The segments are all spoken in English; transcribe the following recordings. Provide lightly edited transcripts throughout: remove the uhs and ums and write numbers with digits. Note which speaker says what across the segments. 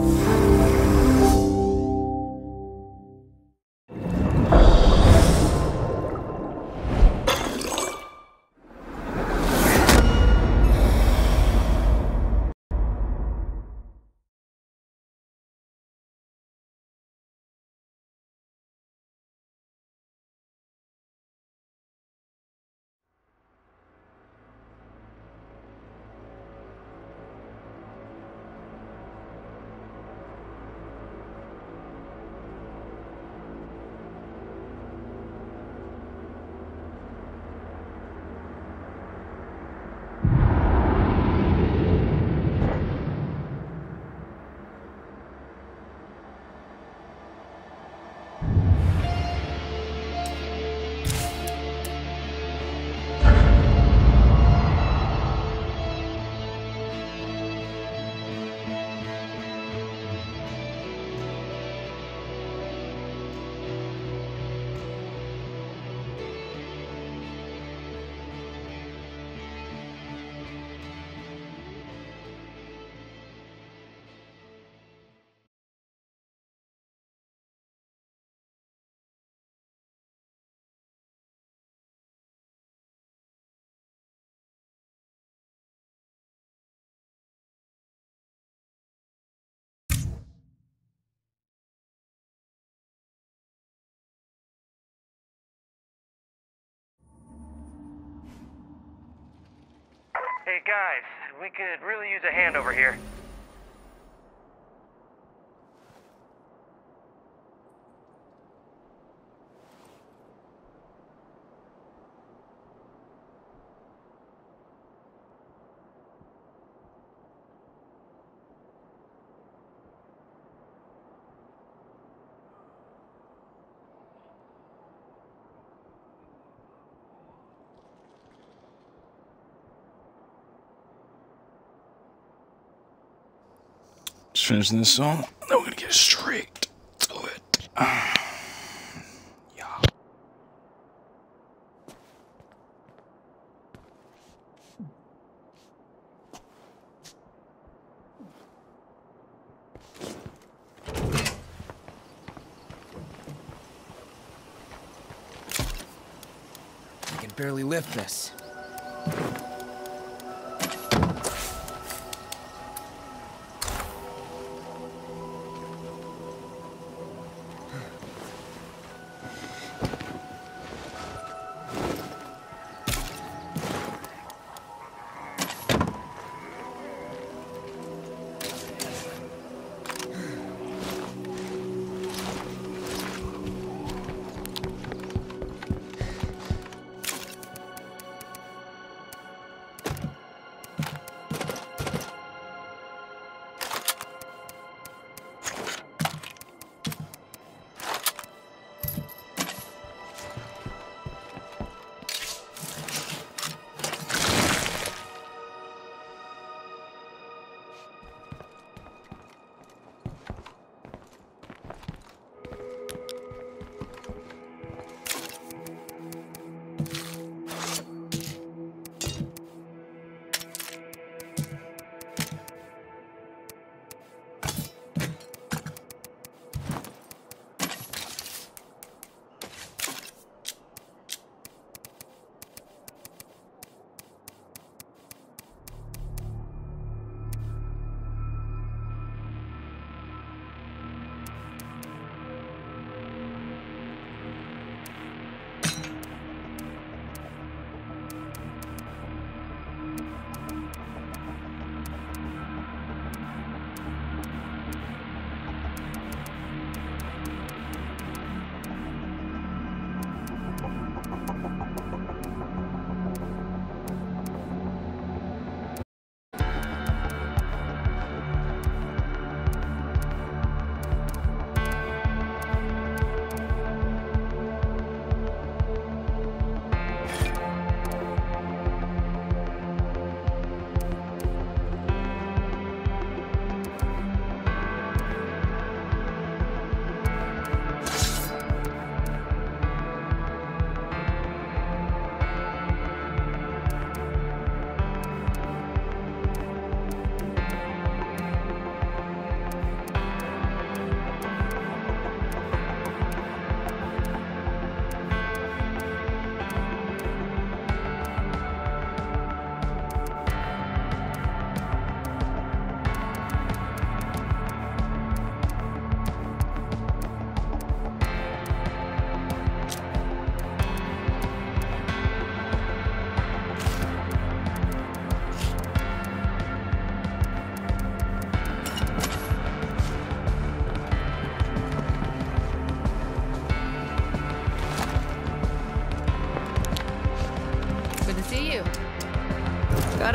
Speaker 1: Hey guys, we could really use a hand over here.
Speaker 2: Just finishing this song, then we're gonna get straight to it. Yeah.
Speaker 3: I can barely lift this.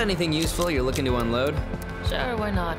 Speaker 3: Got anything useful you're looking to unload?
Speaker 4: Sure, why not?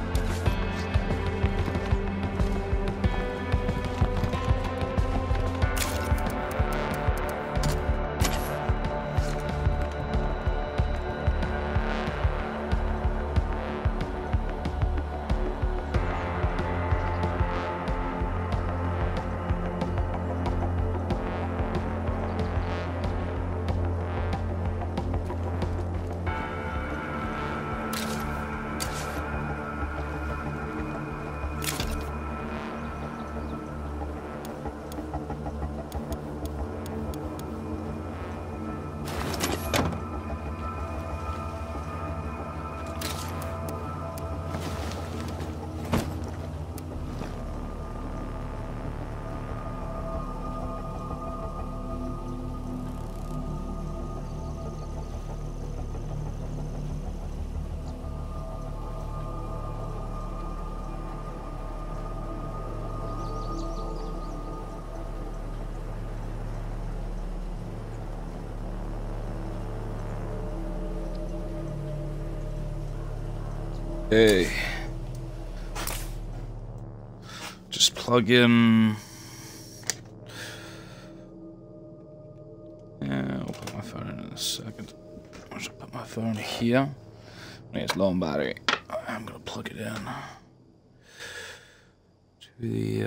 Speaker 2: Hey. Just plug in. Yeah, I'll put my phone in a second. I should put my phone here. It's low on battery. I'm gonna plug it in to the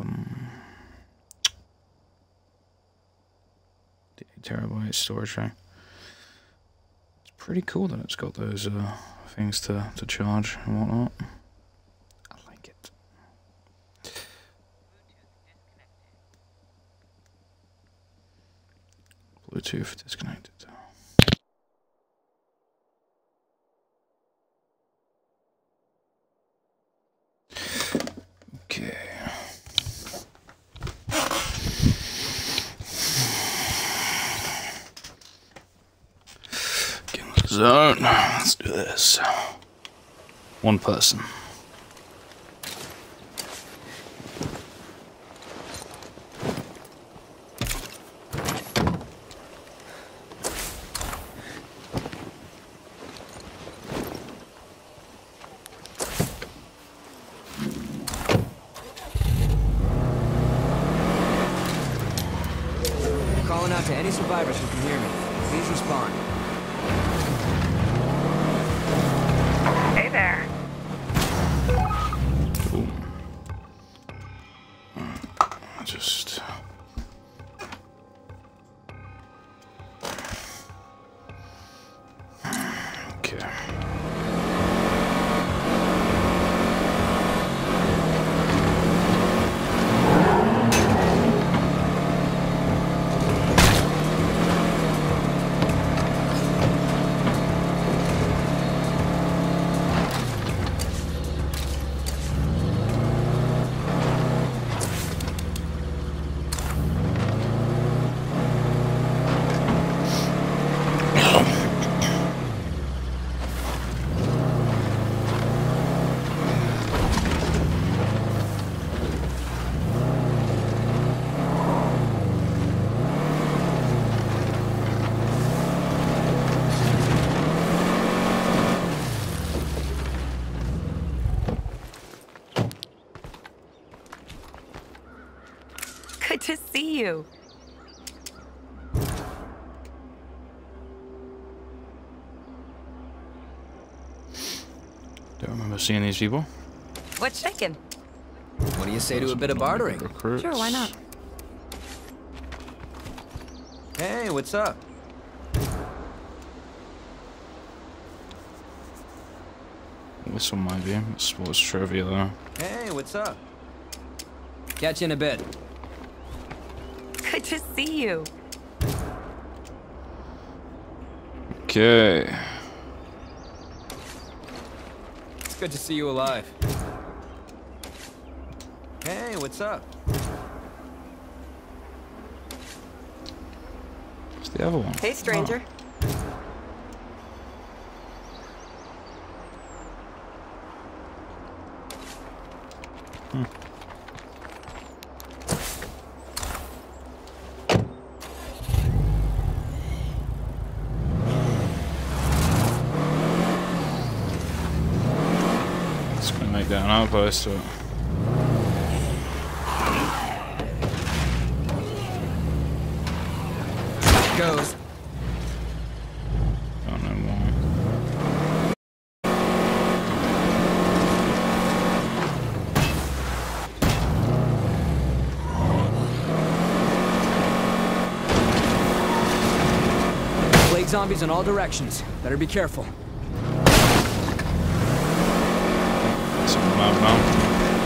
Speaker 2: 8 TB storage tray. It's pretty cool that it's got those things to charge and whatnot. I like it. Bluetooth disconnected. Okay. Get in the zone. Let's do this. One person.
Speaker 3: Calling out to any survivors who can hear me. Please respond.
Speaker 4: Hey there.
Speaker 2: Ooh. Just. Okay.
Speaker 4: Good to see you.
Speaker 2: Don't remember seeing these people.
Speaker 4: What's shaking?
Speaker 3: What do you say to a bit of bartering?
Speaker 2: Recruits.
Speaker 4: Sure, why not?
Speaker 3: Hey, what's up?
Speaker 2: This one might be. Sports trivia though.
Speaker 3: Hey, what's up? Catch you in a bit.
Speaker 4: Good to see you.
Speaker 2: Okay.
Speaker 3: It's good to see you alive. Hey, what's up?
Speaker 2: What's the other one?
Speaker 4: Hey, stranger.
Speaker 2: outpost to it.
Speaker 3: Goes.
Speaker 2: Don't know more.
Speaker 3: Plague zombies in all directions. Better be careful.
Speaker 2: Something I've known.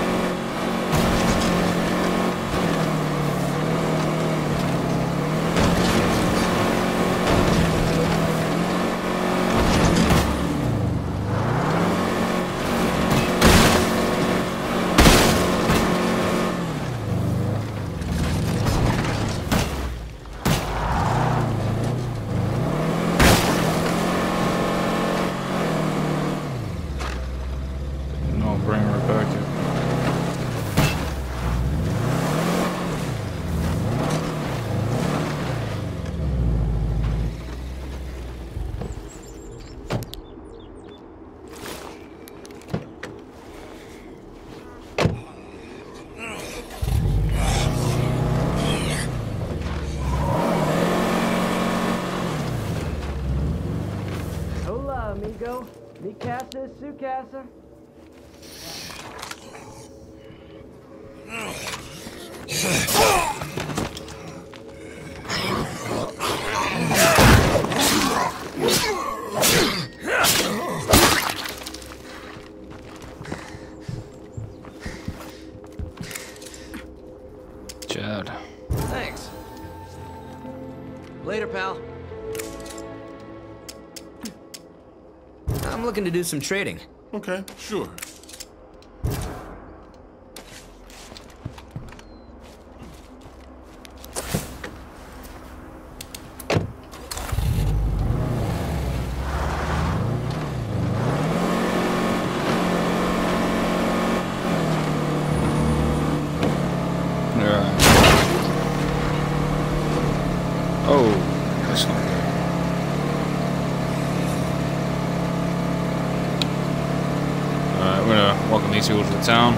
Speaker 2: Bring her back here.
Speaker 3: Hola, amigo. Mi casa es su casa.
Speaker 2: Chad.
Speaker 3: Thanks. Later, pal. I'm looking to do some trading.
Speaker 5: Okay, sure.
Speaker 2: Oh, that's not good. Alright, we're gonna welcome these people to the town.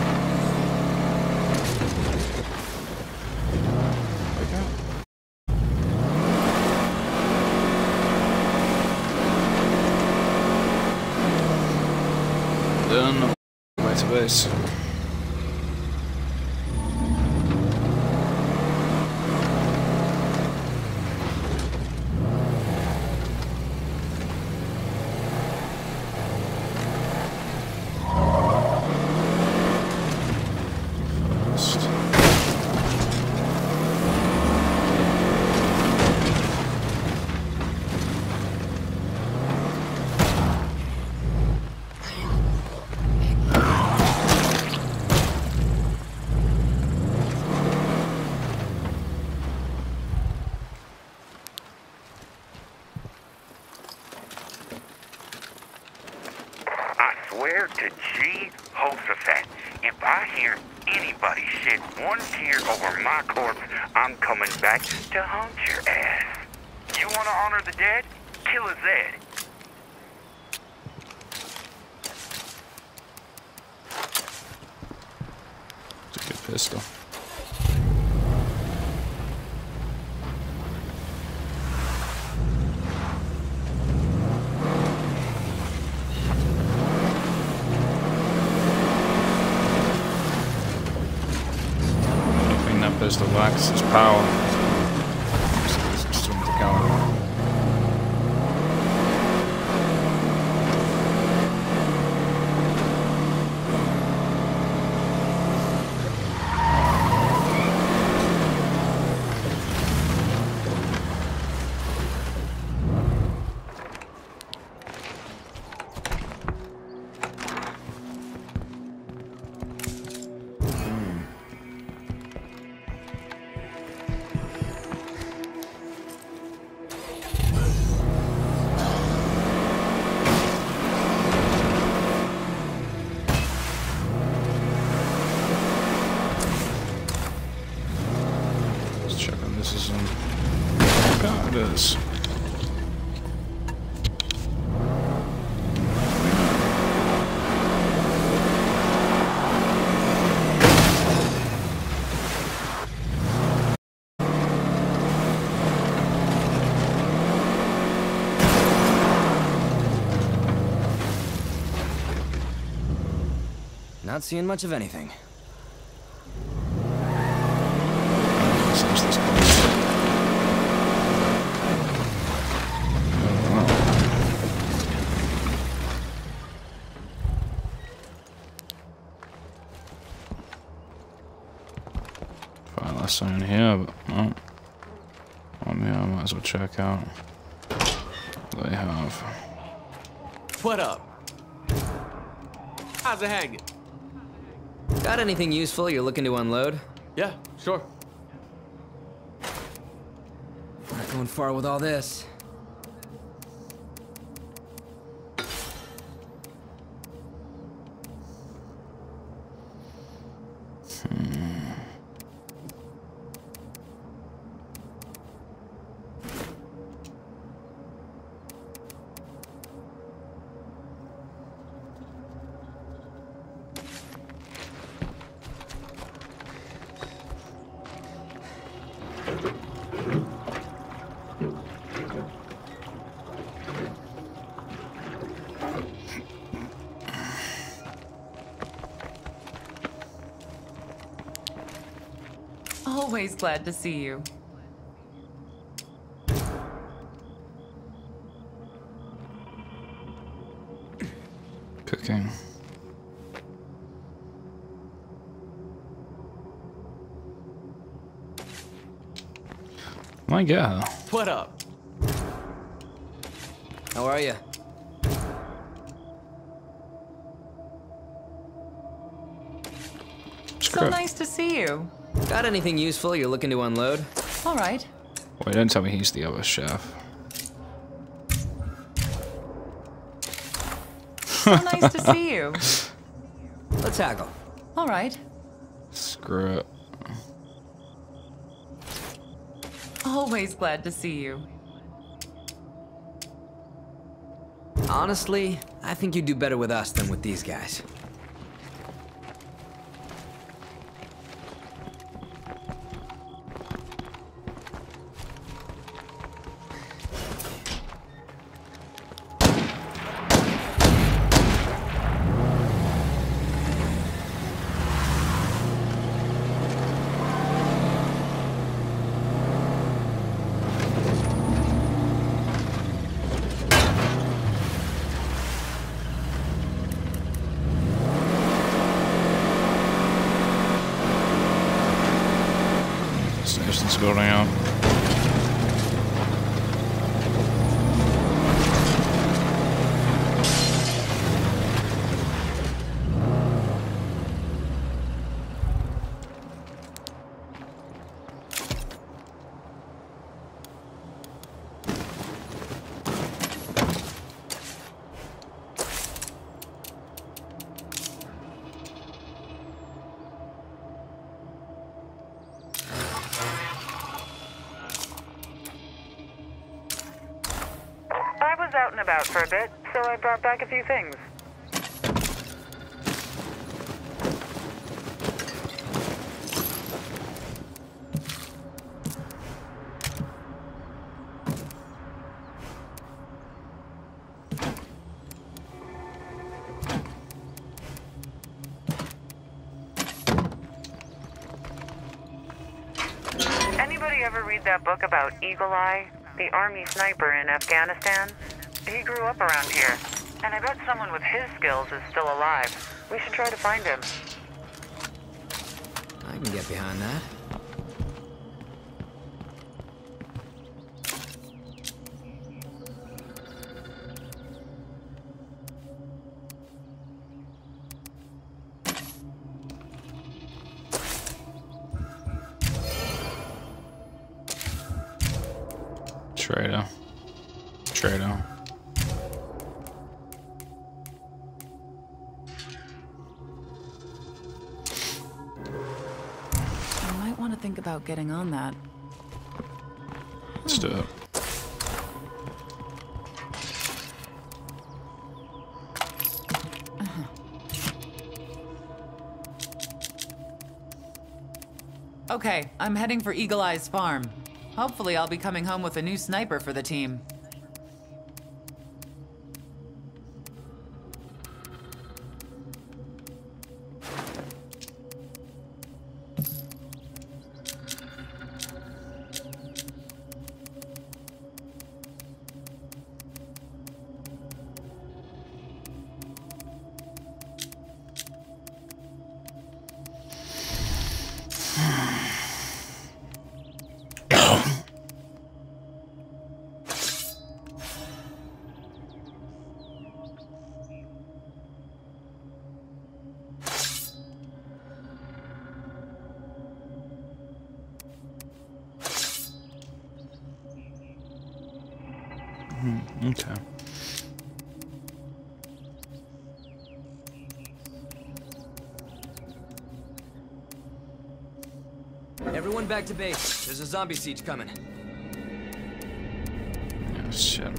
Speaker 2: Then, back to base.
Speaker 6: Swear to Jehoshaphat, if I hear anybody shed one tear over my corpse, I'm coming back to haunt your ass. You want to honor the dead? Kill a Zed.
Speaker 2: It's a good pistol. Pistol lacks its power. It's still the caliber. This is in... God, it is.
Speaker 3: Not seeing much of anything.
Speaker 2: Seems this close. Oh, wow. Far less in here, but no. I'm here, I might as well check out what they have.
Speaker 5: What up? How's it hanging?
Speaker 3: Got anything useful you're looking to unload?
Speaker 5: Yeah, sure.
Speaker 3: Not going far with all this.
Speaker 4: Always glad to see you.
Speaker 2: Cooking. Might get her.
Speaker 5: What up?
Speaker 3: How are you?
Speaker 2: Screw
Speaker 4: So
Speaker 2: it.
Speaker 4: nice to see you.
Speaker 3: Got anything useful you're looking to unload?
Speaker 4: All right.
Speaker 2: Wait, don't tell me he's the other chef.
Speaker 4: So nice to see you.
Speaker 3: Let's haggle.
Speaker 4: All right.
Speaker 2: Screw it.
Speaker 4: Always glad to see you.
Speaker 3: Honestly, I think you do better with us than with these guys.
Speaker 2: Station's building out.
Speaker 7: I was out and about for a bit, so I brought back a few things. Anybody ever read that book about Eagle Eye, the army sniper in Afghanistan? He grew up around here, and I bet someone with his skills is still alive. We should try to find him.
Speaker 3: I can get behind that.
Speaker 2: Traitor. Traitor.
Speaker 4: I might want to think about getting on that.
Speaker 2: Let's do it.
Speaker 8: Okay, I'm heading for Eagle Eye's farm. Hopefully I'll be coming home with a new sniper for the team.
Speaker 2: Okay.
Speaker 3: Everyone back to base. There's a zombie siege coming.
Speaker 2: Oh, shit.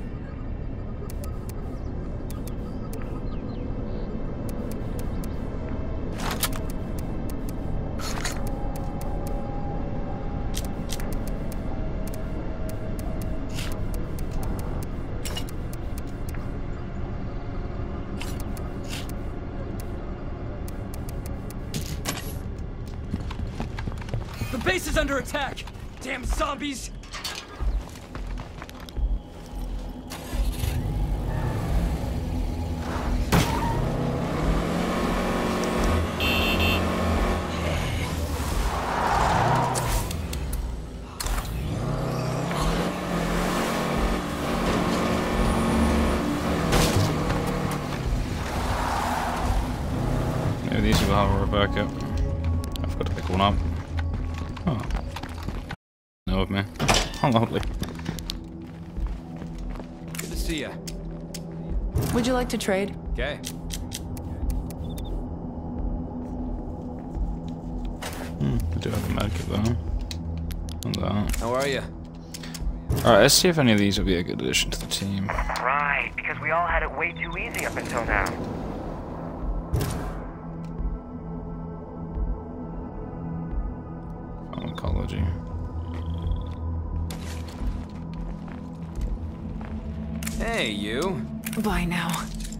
Speaker 3: The base is under attack! Damn zombies!
Speaker 2: Maybe these will have a back up. I've got to pick one up. Oh. No of me. How lovely.
Speaker 3: Good to see ya.
Speaker 4: Would you like to trade?
Speaker 3: Okay.
Speaker 2: I do have a medkit though. And that.
Speaker 3: How are you?
Speaker 2: Alright, let's see if any of these will be a good addition to the team.
Speaker 1: Right, because we all had it way too easy up until now.
Speaker 2: Pharmacology.
Speaker 3: Hey, you.
Speaker 4: Bye now.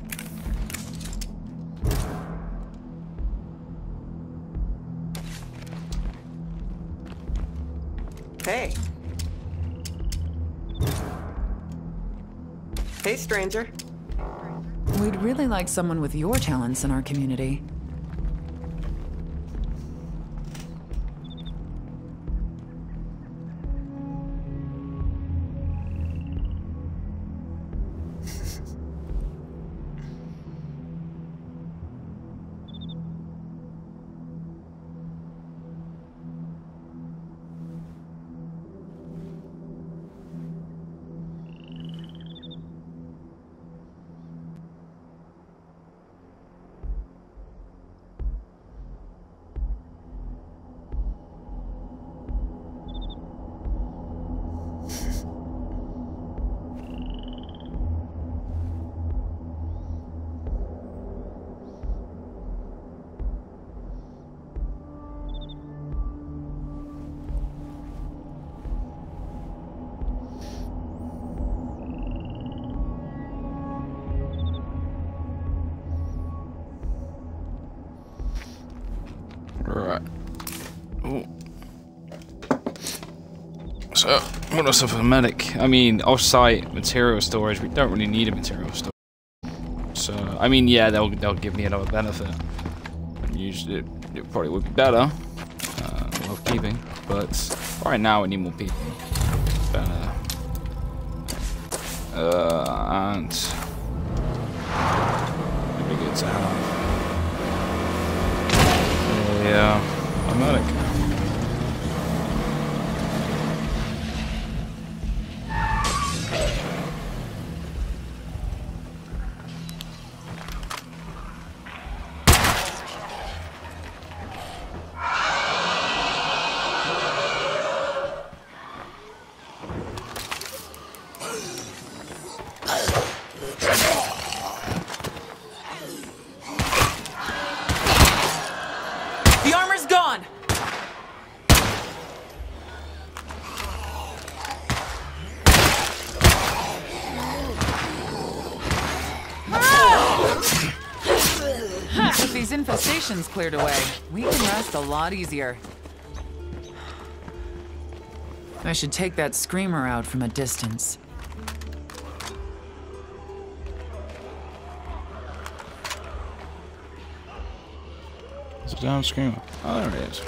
Speaker 9: Hey. Hey, stranger.
Speaker 4: We'd really like someone with your talents in our community.
Speaker 2: Right. Ooh. So, what else for a medic? I mean, off-site material storage. We don't really need a material storage. So, I mean, yeah, they'll give me another benefit. Usually, it probably would be better, worth keeping. But right now, we need more people. Better. And it'd be good to have. A medic.
Speaker 8: The armor's gone!
Speaker 4: With these infestations cleared away, we can rest a lot easier. I should take that screamer out from a distance.
Speaker 2: It's a damn screamer. Oh, there it is.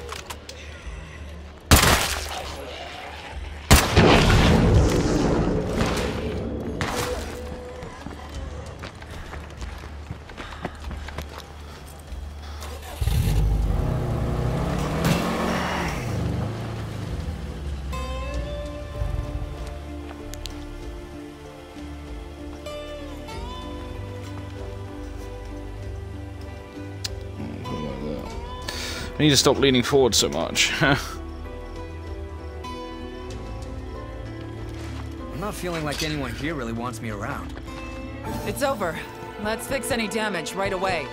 Speaker 2: need to stop leaning forward so much.
Speaker 3: I'm not feeling like anyone here really wants me around.
Speaker 4: It's over. Let's fix any damage right away.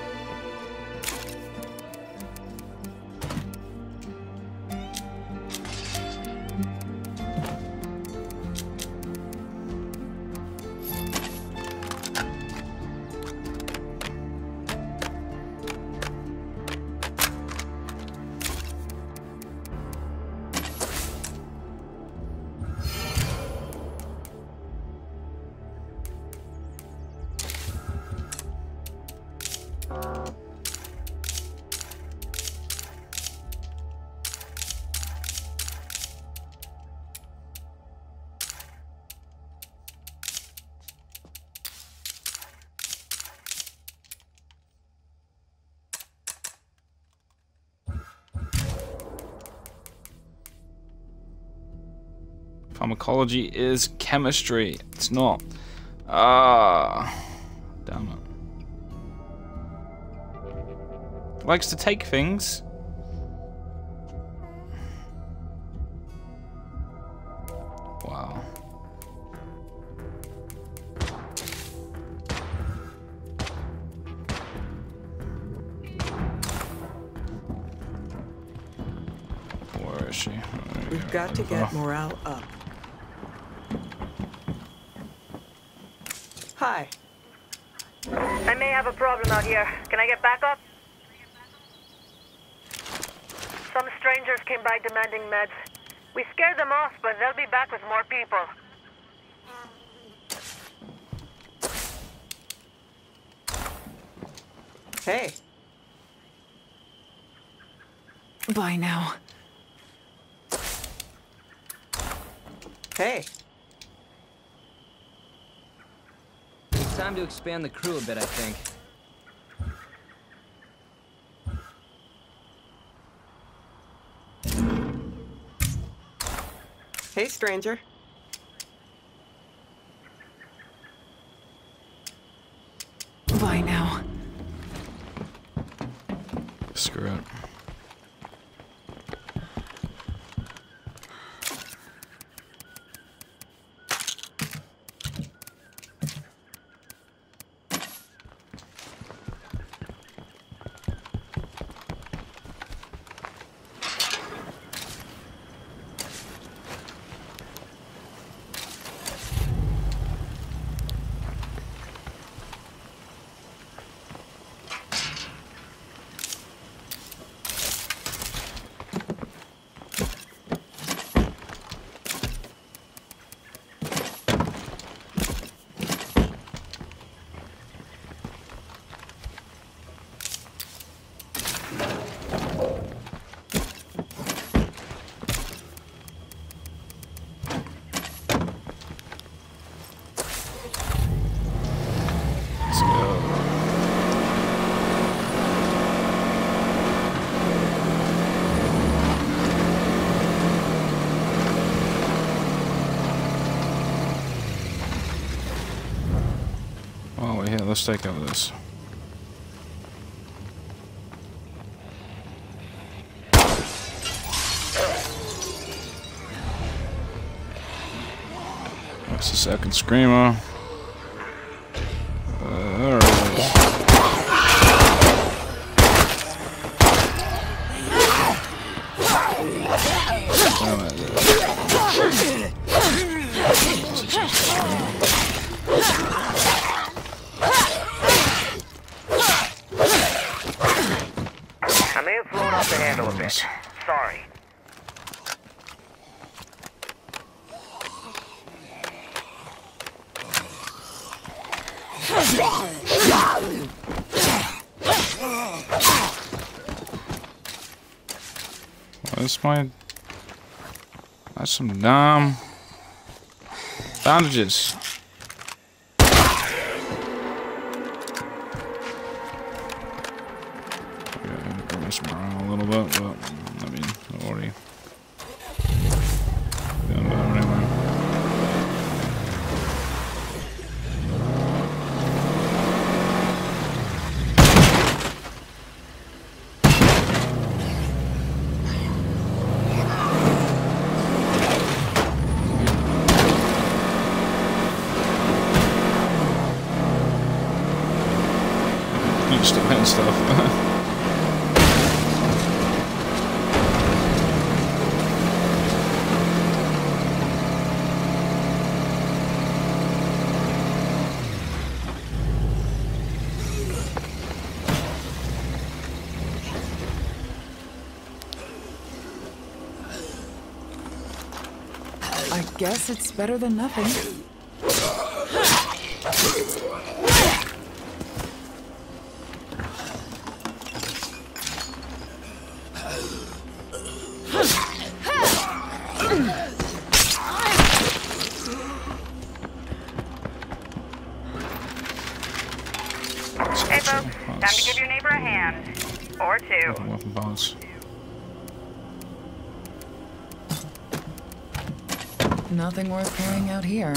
Speaker 2: Pharmacology is chemistry. It's not. Ah, damn it. Likes to take things. Wow. Where is she?
Speaker 9: We've got to get morale up. Hi.
Speaker 7: I may have a problem out here. Can I get back up? Some strangers came by demanding meds. We scared them off, but they'll be back with more people.
Speaker 9: Hey.
Speaker 4: Bye now.
Speaker 9: Hey.
Speaker 3: It's time to expand the crew a bit, I think.
Speaker 9: Hey, stranger.
Speaker 4: Bye now.
Speaker 2: Screw it. Oh, yeah, let's take out this. That's the second screamer. There it is.
Speaker 1: I may have flown off the handle a bit. Sorry.
Speaker 2: That's some damn bandages. Yeah, bring this around a little bit, but I mean, I've already done that anyway.
Speaker 4: I guess it's better than nothing.
Speaker 7: Hey folks, time to give your neighbor a hand. Or two.
Speaker 2: Weapon balance.
Speaker 4: Nothing worth carrying out here.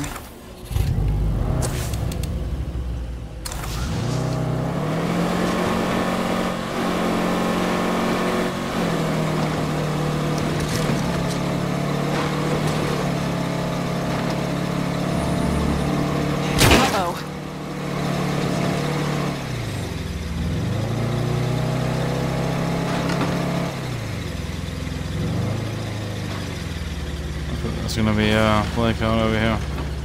Speaker 2: It's gonna be play code over here.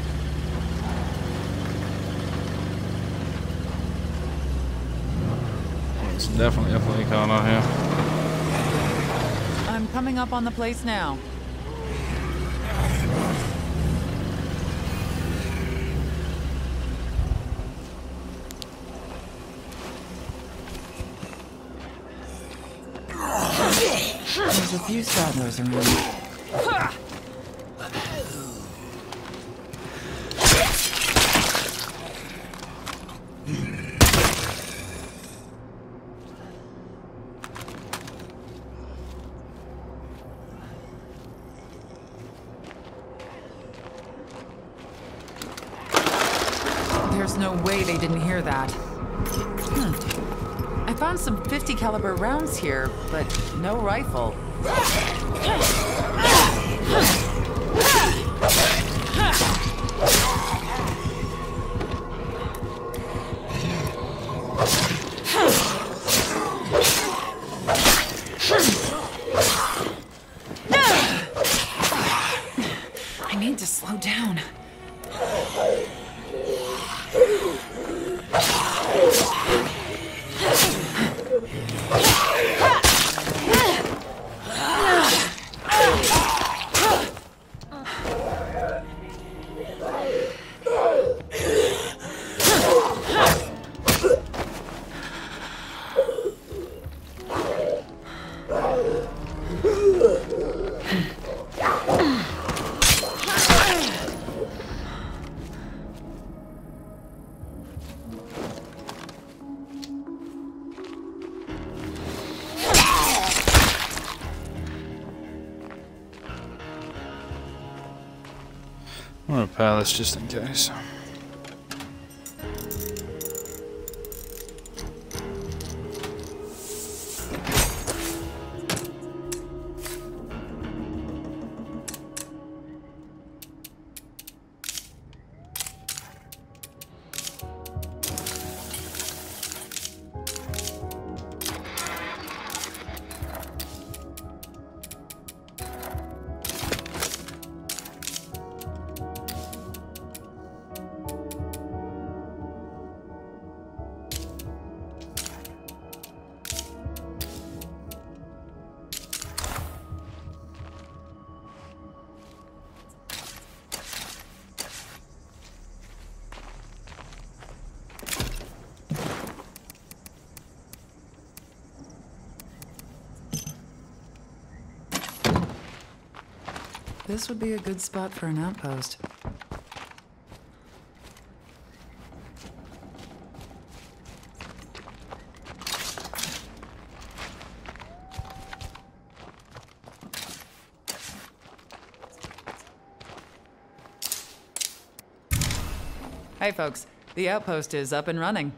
Speaker 2: It's definitely a play code out here.
Speaker 8: I'm coming up on the place now.
Speaker 4: There's a few stragglers around.
Speaker 8: There's no way they didn't hear that. I found some .50 caliber rounds here, but no rifle.
Speaker 4: I need to slow down.
Speaker 2: I'm gonna repair this just in case.
Speaker 4: This would be a good spot for an outpost.
Speaker 8: Hey folks, the outpost is up and running.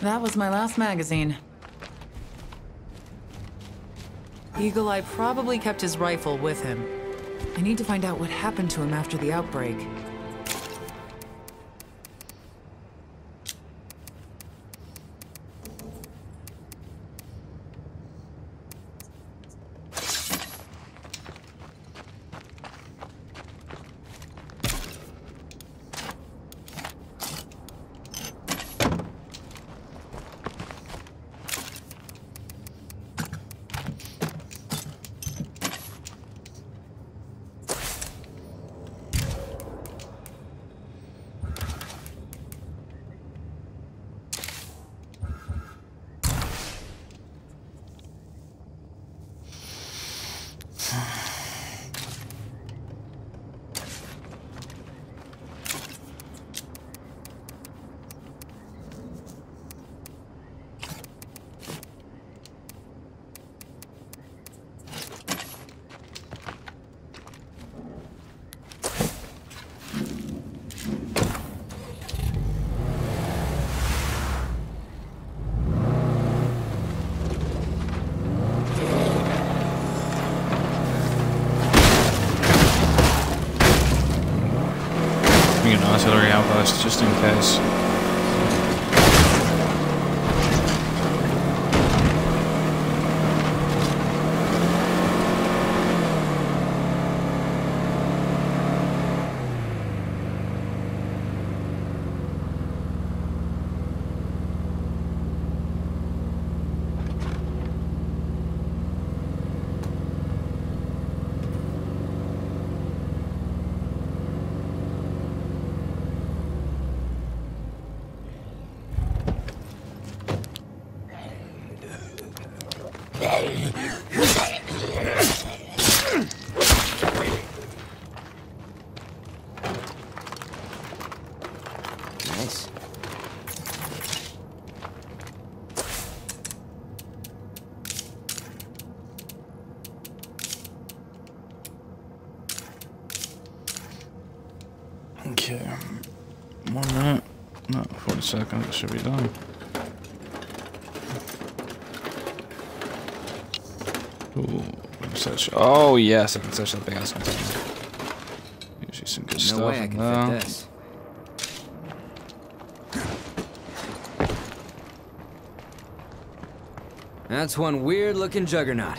Speaker 4: That was my last magazine. Eagle Eye probably kept his rifle with him. I need to find out what happened to him after the outbreak.
Speaker 2: An artillery outpost just in case.
Speaker 3: Nice.
Speaker 2: Okay. 1 minute. No, 40 seconds. It should be done. Ooh, search. Oh yes, I can search that big ass container. Usually some good stuff.
Speaker 3: No way I can fit this. That's one weird looking juggernaut.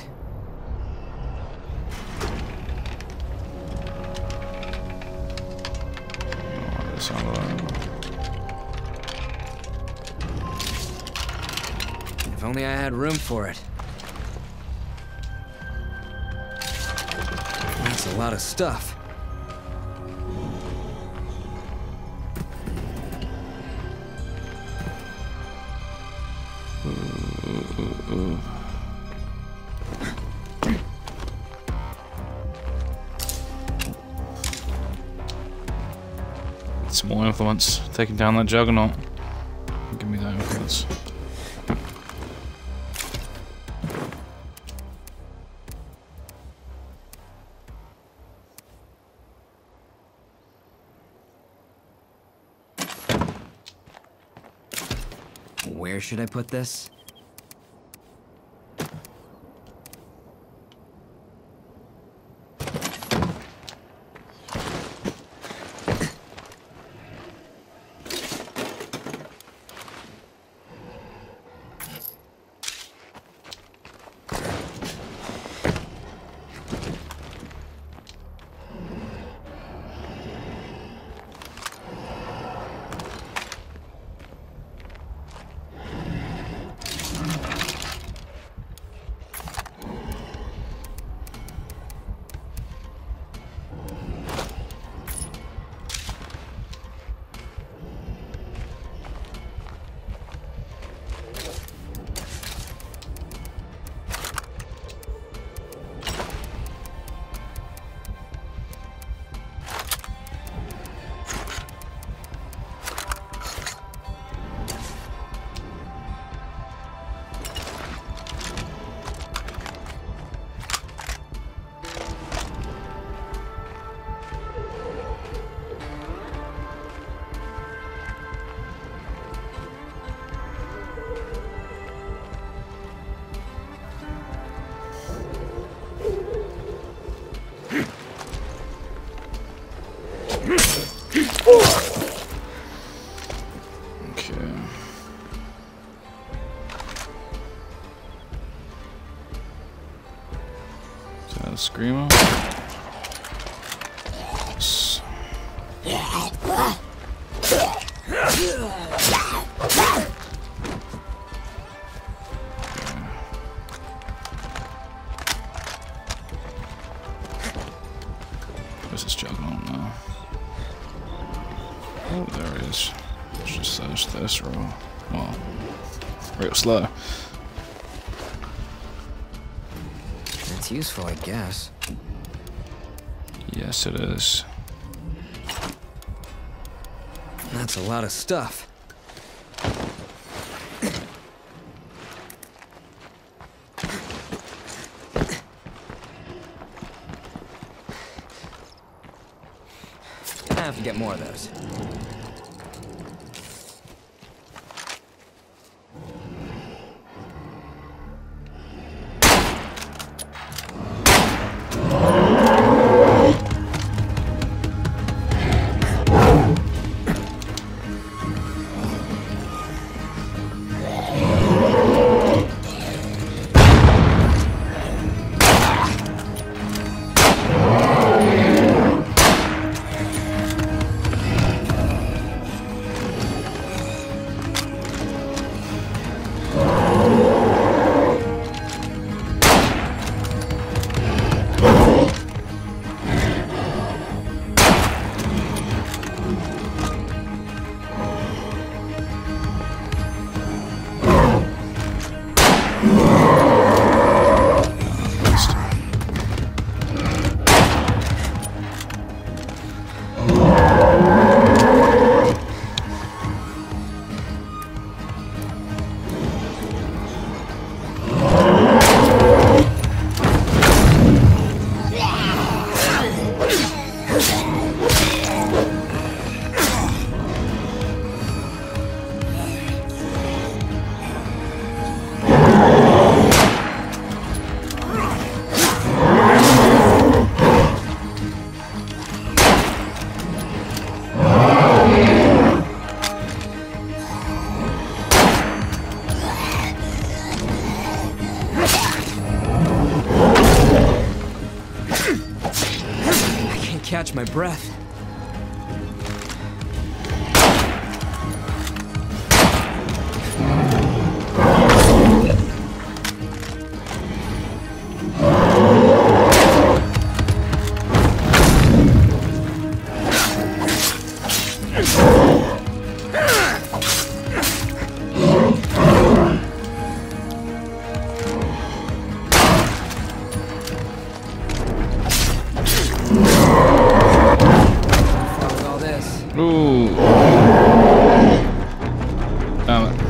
Speaker 3: If only I had room for it. That's a lot of stuff.
Speaker 2: Some more influence. Taking down that juggernaut. Give me that influence.
Speaker 3: Where should I put this?
Speaker 2: Screamer. Where's this Juggernaut now? Oh, there it is. Let's just search this real, well, real slow.
Speaker 3: That's useful, I guess.
Speaker 2: Yes, it is.
Speaker 3: That's a lot of stuff. I have to get more of those. Catch my breath.
Speaker 2: Ooh. Damn it.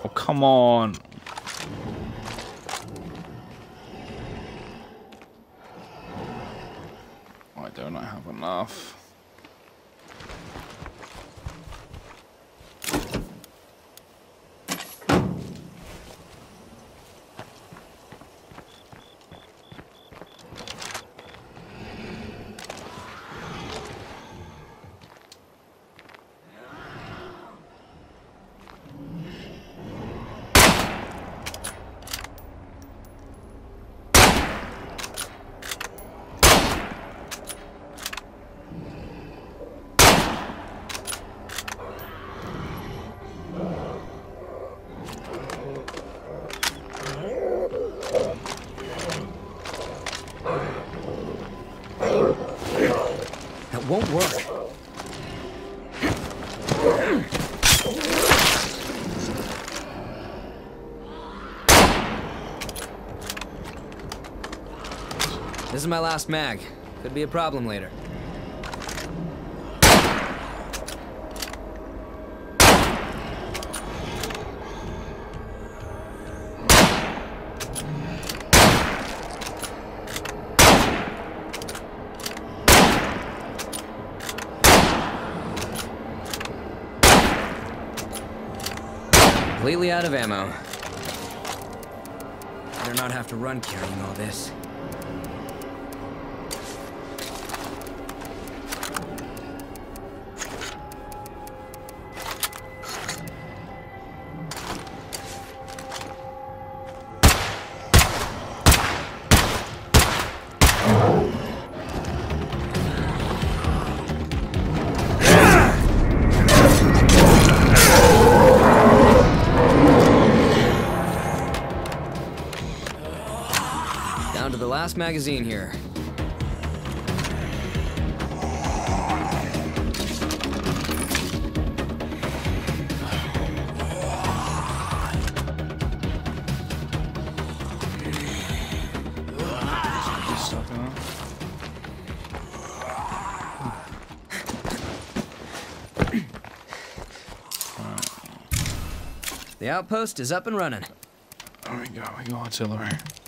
Speaker 2: Oh, come on. Why don't I have enough?
Speaker 3: That won't work. This is my last mag. Could be a problem later. Completely out of ammo. Better not have to run carrying all this. Down to the last magazine here. The outpost is up and running.
Speaker 2: There we go artillery.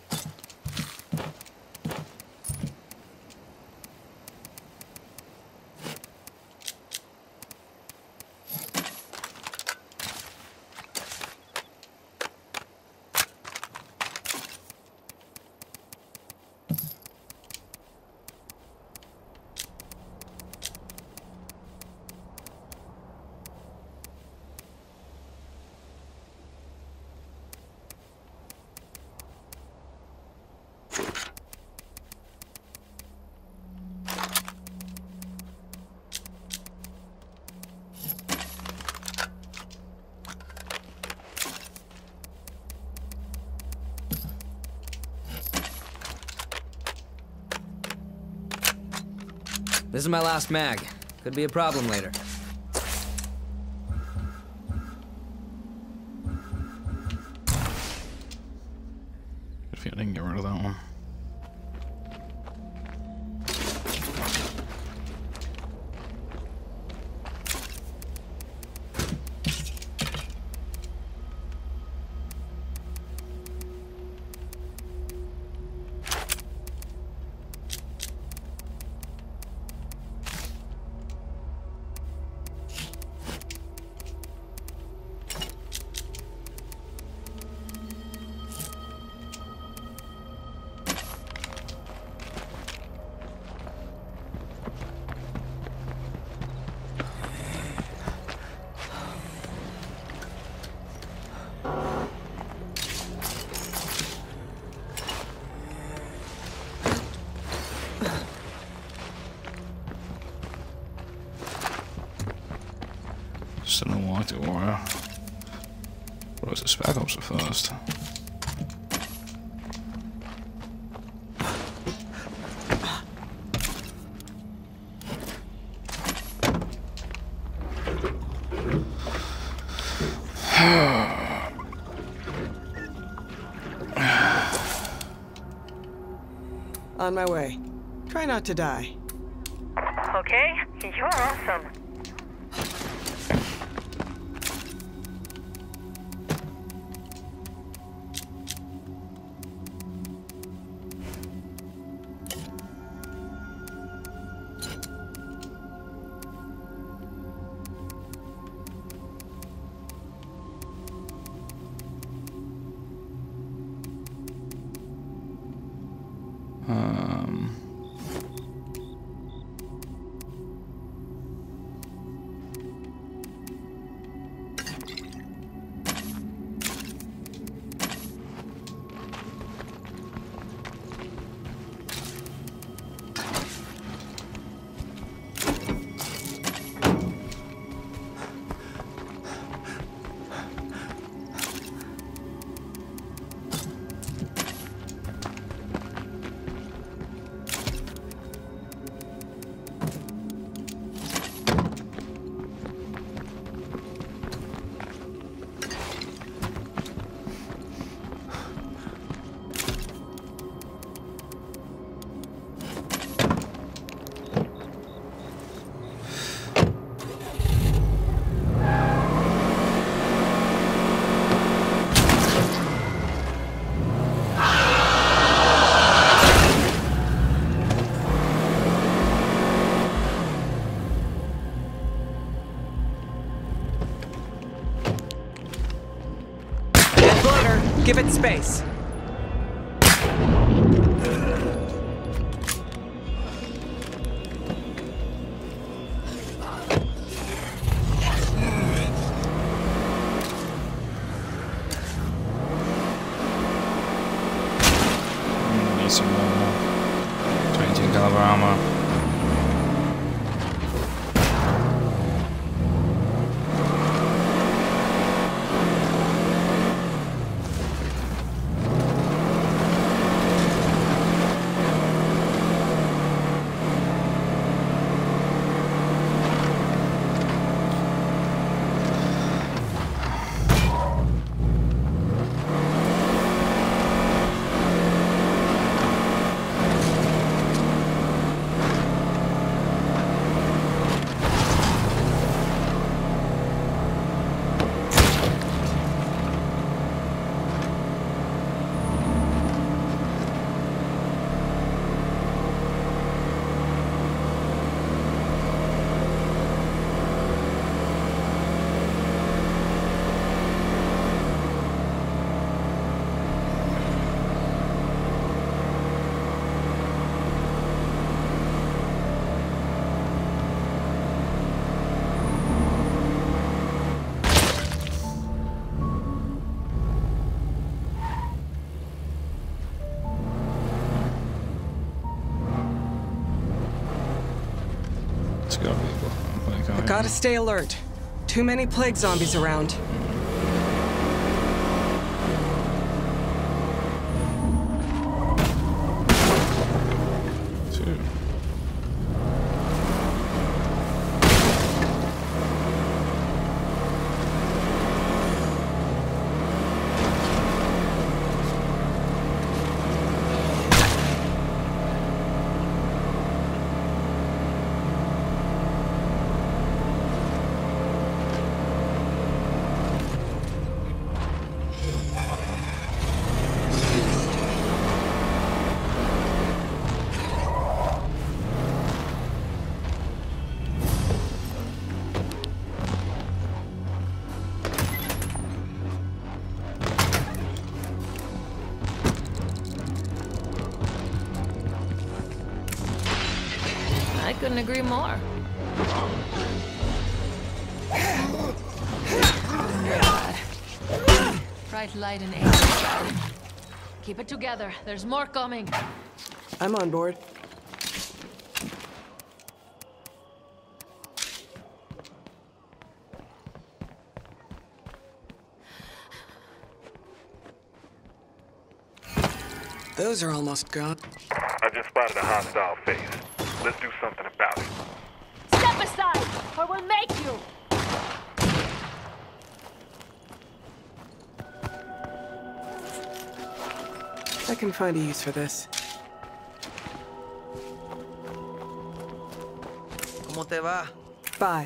Speaker 3: This is my last mag. Could be a problem later.
Speaker 2: Good thing I didn't get rid of that one. Still don't want it, or what was it? Spec Ops at first.
Speaker 9: On my way. Try not to die.
Speaker 7: Okay, you're awesome.
Speaker 9: Give it space.
Speaker 2: Need some more 22 caliber ammo. Let's go, people.
Speaker 9: I gotta stay alert. Too many plague zombies around.
Speaker 2: Two.
Speaker 10: I couldn't agree more. Bright light and air. Keep it together. There's more coming.
Speaker 9: I'm on board. Those are almost gone.
Speaker 6: I just spotted a hostile face. Let's do something about it.
Speaker 10: Step aside, or we'll make you!
Speaker 9: I can find a use for this.
Speaker 11: ¿Cómo te va?
Speaker 9: Bye.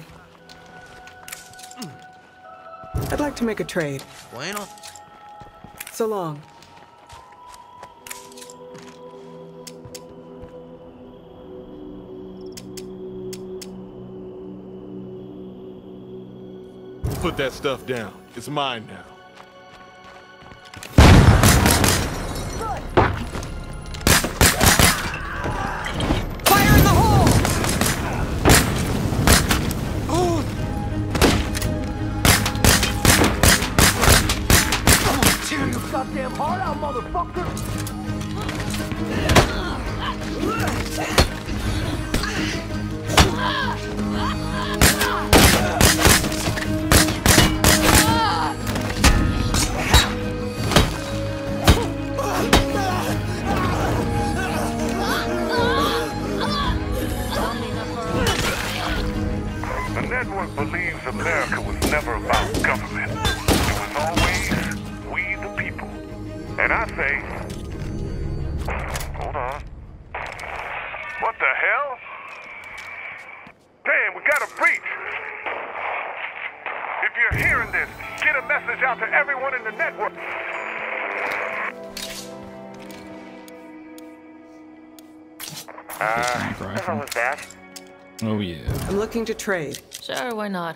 Speaker 9: I'd like to make a trade.
Speaker 11: Bueno.
Speaker 9: So long.
Speaker 12: Put that stuff down. It's mine now.
Speaker 9: Fire in the hole! Oh!
Speaker 1: Tear your goddamn heart out, motherfucker!
Speaker 6: The network believes America was never about government. It was always we the people. And I say, hold on. What the hell? Damn, we got a breach. If you're hearing this, get a message out to everyone in the network.
Speaker 1: What the hell was that?
Speaker 2: Oh yeah.
Speaker 9: I'm looking to trade.
Speaker 10: Sure, why not?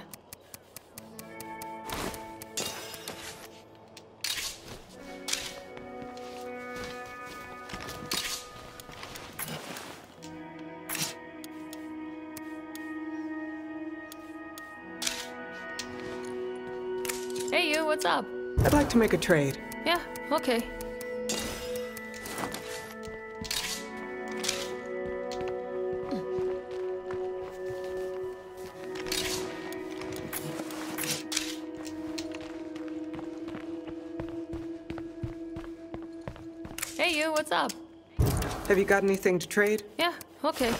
Speaker 10: what's up?
Speaker 9: I'd like to make a trade.
Speaker 10: Yeah, okay. Hey, you, what's up?
Speaker 9: Have you got anything to trade?
Speaker 10: Yeah, okay.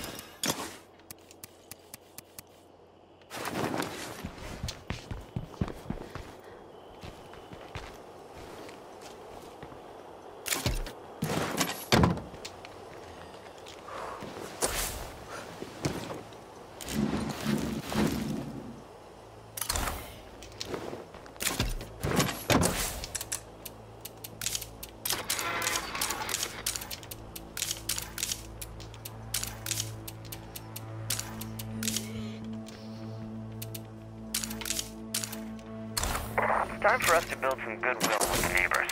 Speaker 6: It's time for us to build some goodwill with the neighbors.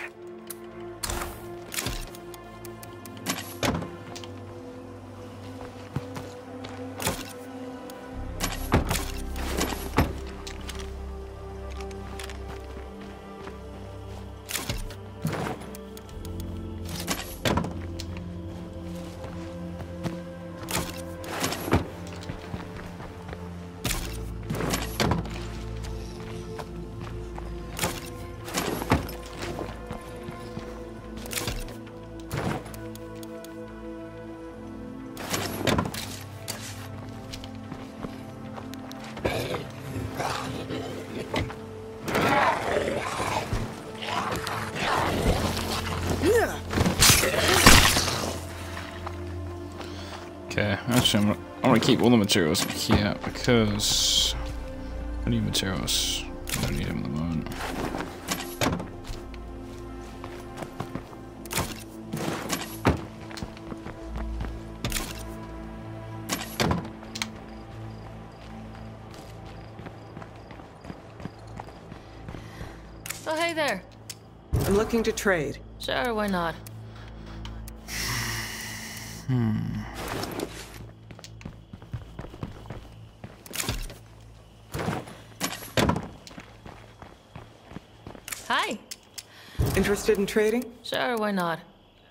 Speaker 2: Okay, actually, I want to keep all the materials here because I need materials. I don't need them at the moment.
Speaker 10: Oh, hey there.
Speaker 9: I'm looking to trade.
Speaker 10: Sure, why not? Hi.
Speaker 9: Interested in trading?
Speaker 10: Sure, why not?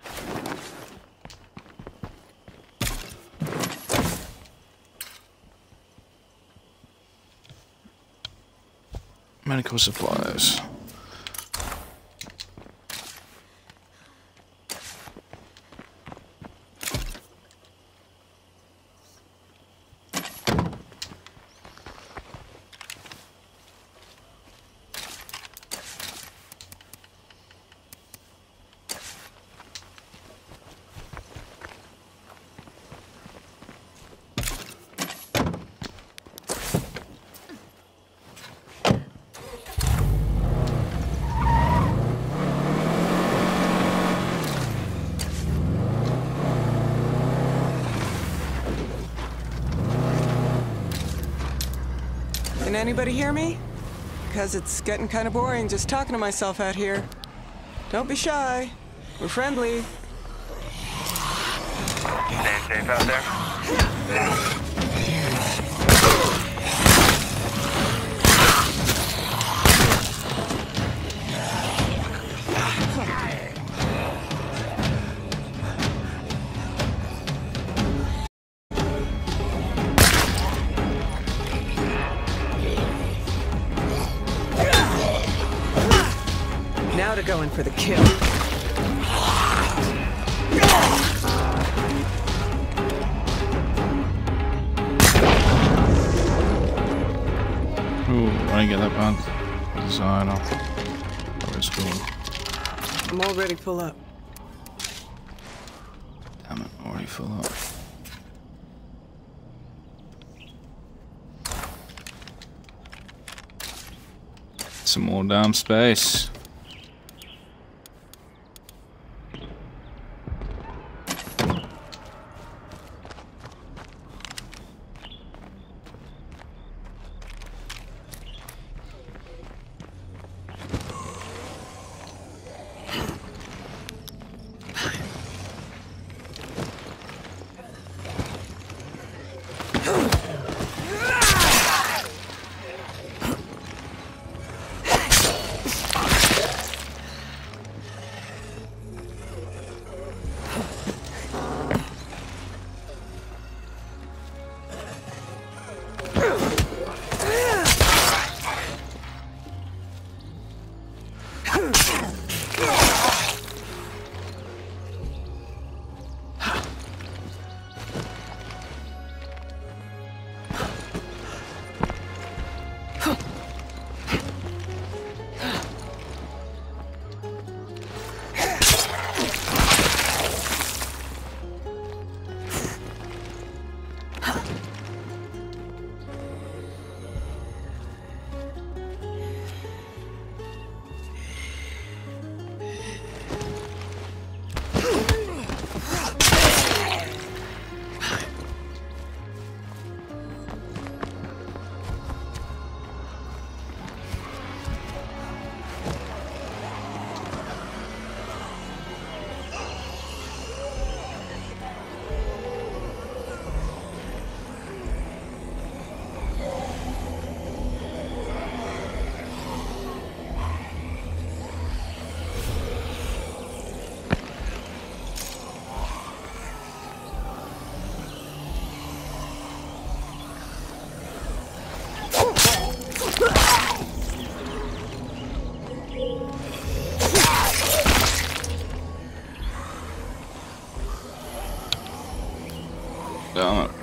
Speaker 2: Medical supplies.
Speaker 9: Can anybody hear me? Because it's getting kind of boring just talking to myself out here. Don't be shy. We're friendly.
Speaker 6: Staying safe out there?
Speaker 9: Now to go in for the kill.
Speaker 2: Ooh, I didn't get that bad. Designer. That was cool.
Speaker 9: I'm already full up.
Speaker 2: Damn it, already full up. Some more damn space. Damn it.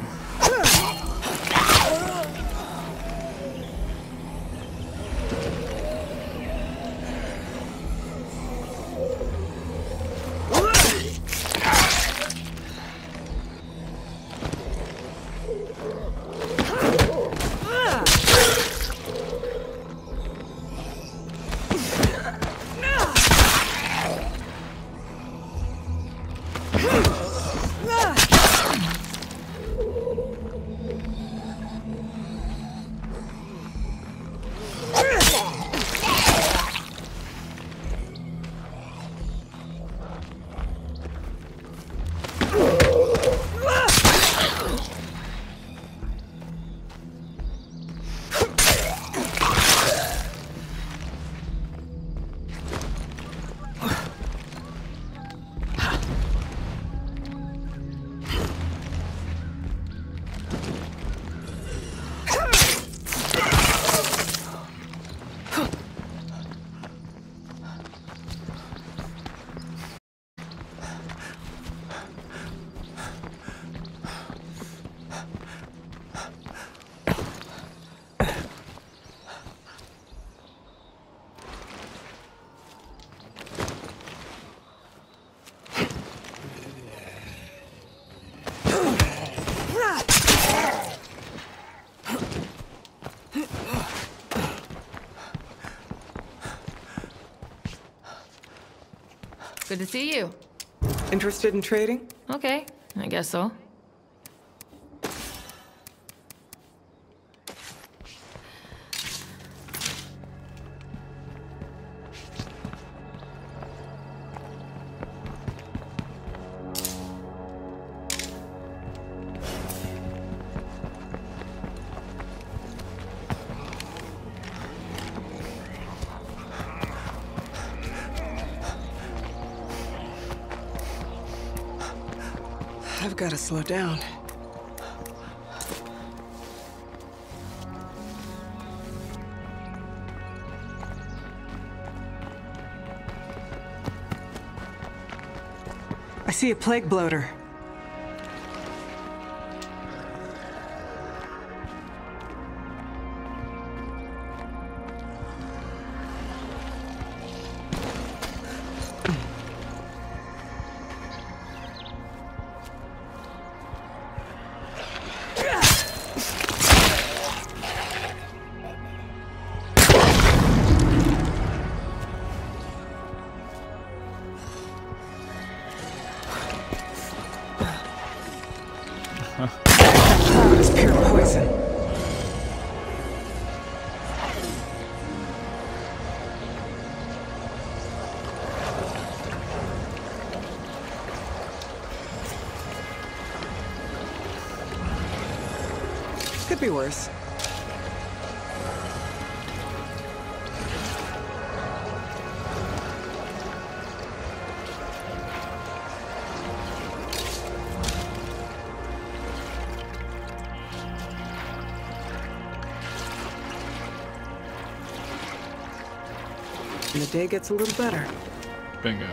Speaker 10: Good to see you.
Speaker 9: Interested in trading?
Speaker 10: Okay, I guess so.
Speaker 9: I've got to slow down. I see a plague bloater. That is pure poison. Could be worse. And the day gets a little better.
Speaker 2: Bingo.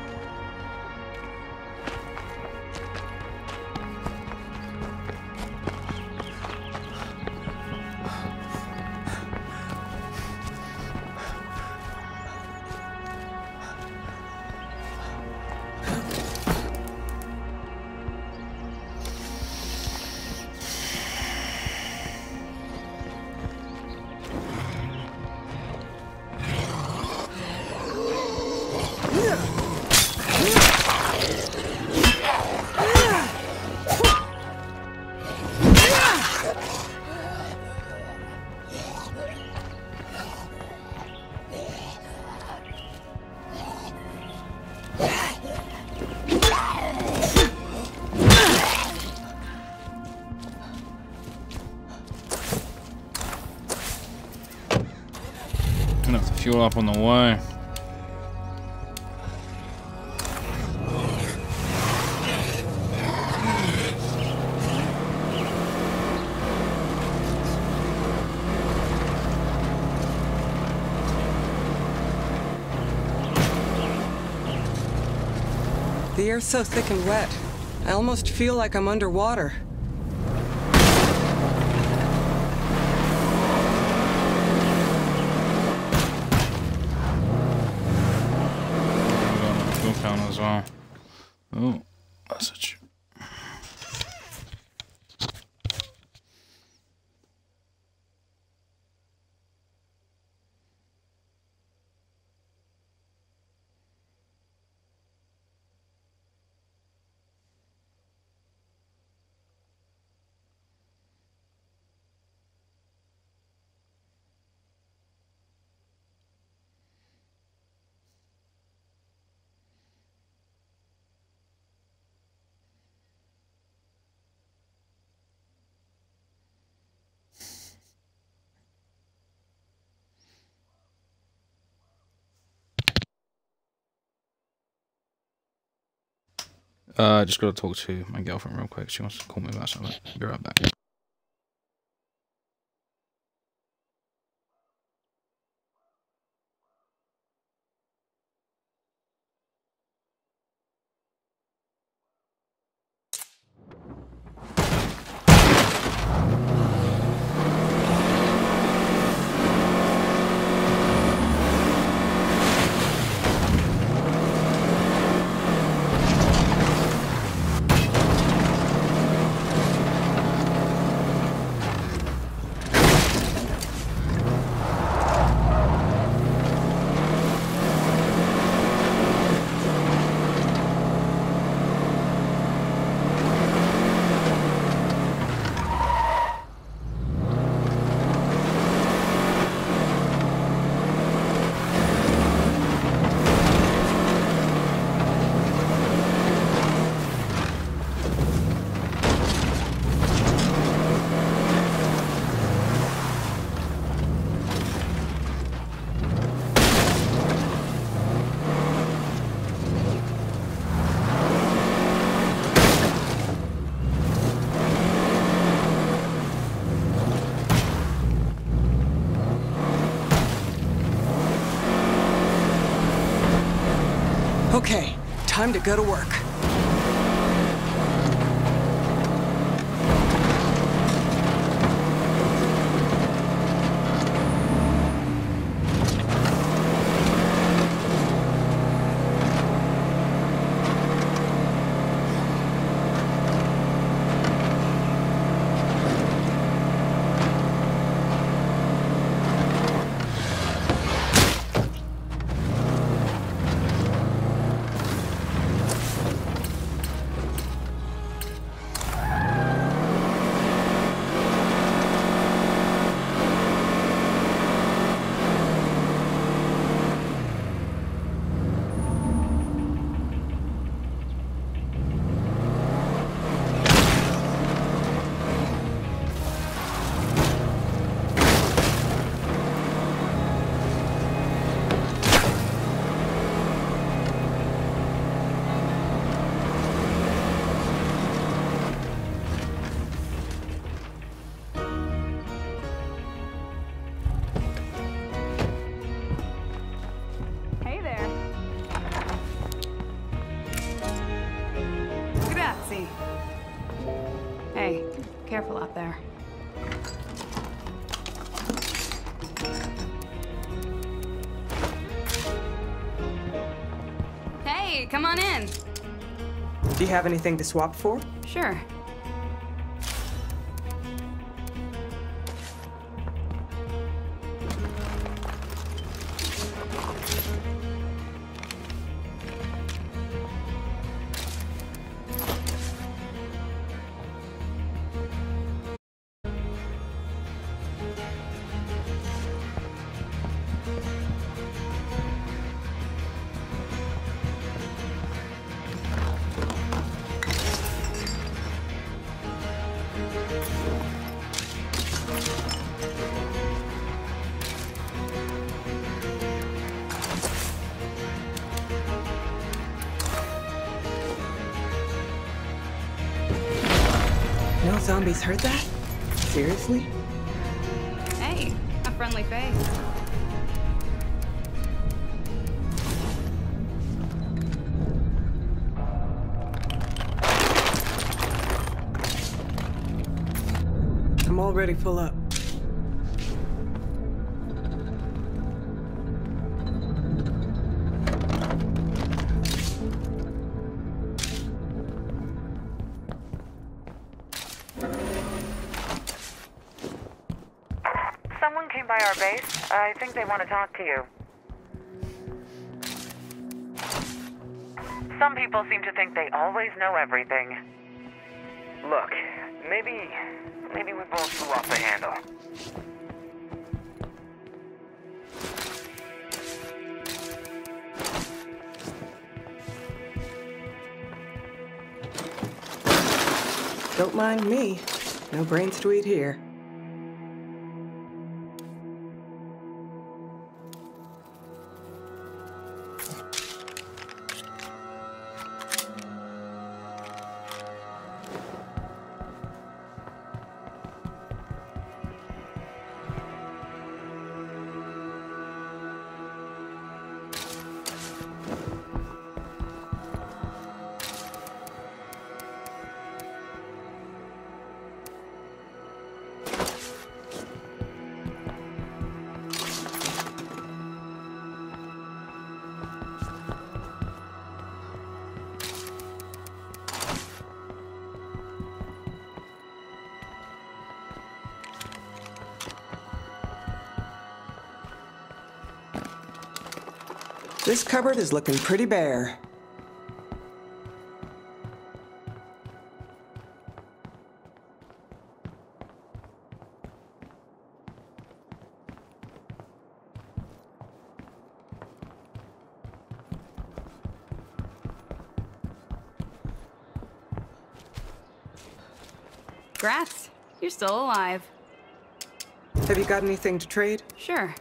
Speaker 2: Gonna have to fuel up on the way.
Speaker 9: The air's so thick and wet. I almost feel like I'm underwater.
Speaker 2: down as well. Oh, message. Just gotta talk to my girlfriend real quick. She wants to call me about something. Be right back.
Speaker 9: Okay, time to go to work.
Speaker 11: Hey, careful out there. Hey, come on in.
Speaker 9: Do you have anything to swap for?
Speaker 11: Sure.
Speaker 9: No zombies heard that? Seriously?
Speaker 11: Hey, a friendly face.
Speaker 9: I'm already full up.
Speaker 7: our base. I think they want to talk to you. Some people seem to think they always know everything.
Speaker 1: Look, maybe we both flew off the handle.
Speaker 9: Don't mind me. No brains to eat here. This cupboard is looking pretty bare.
Speaker 11: Grats, you're still alive.
Speaker 9: Have you got anything to trade?
Speaker 11: Sure.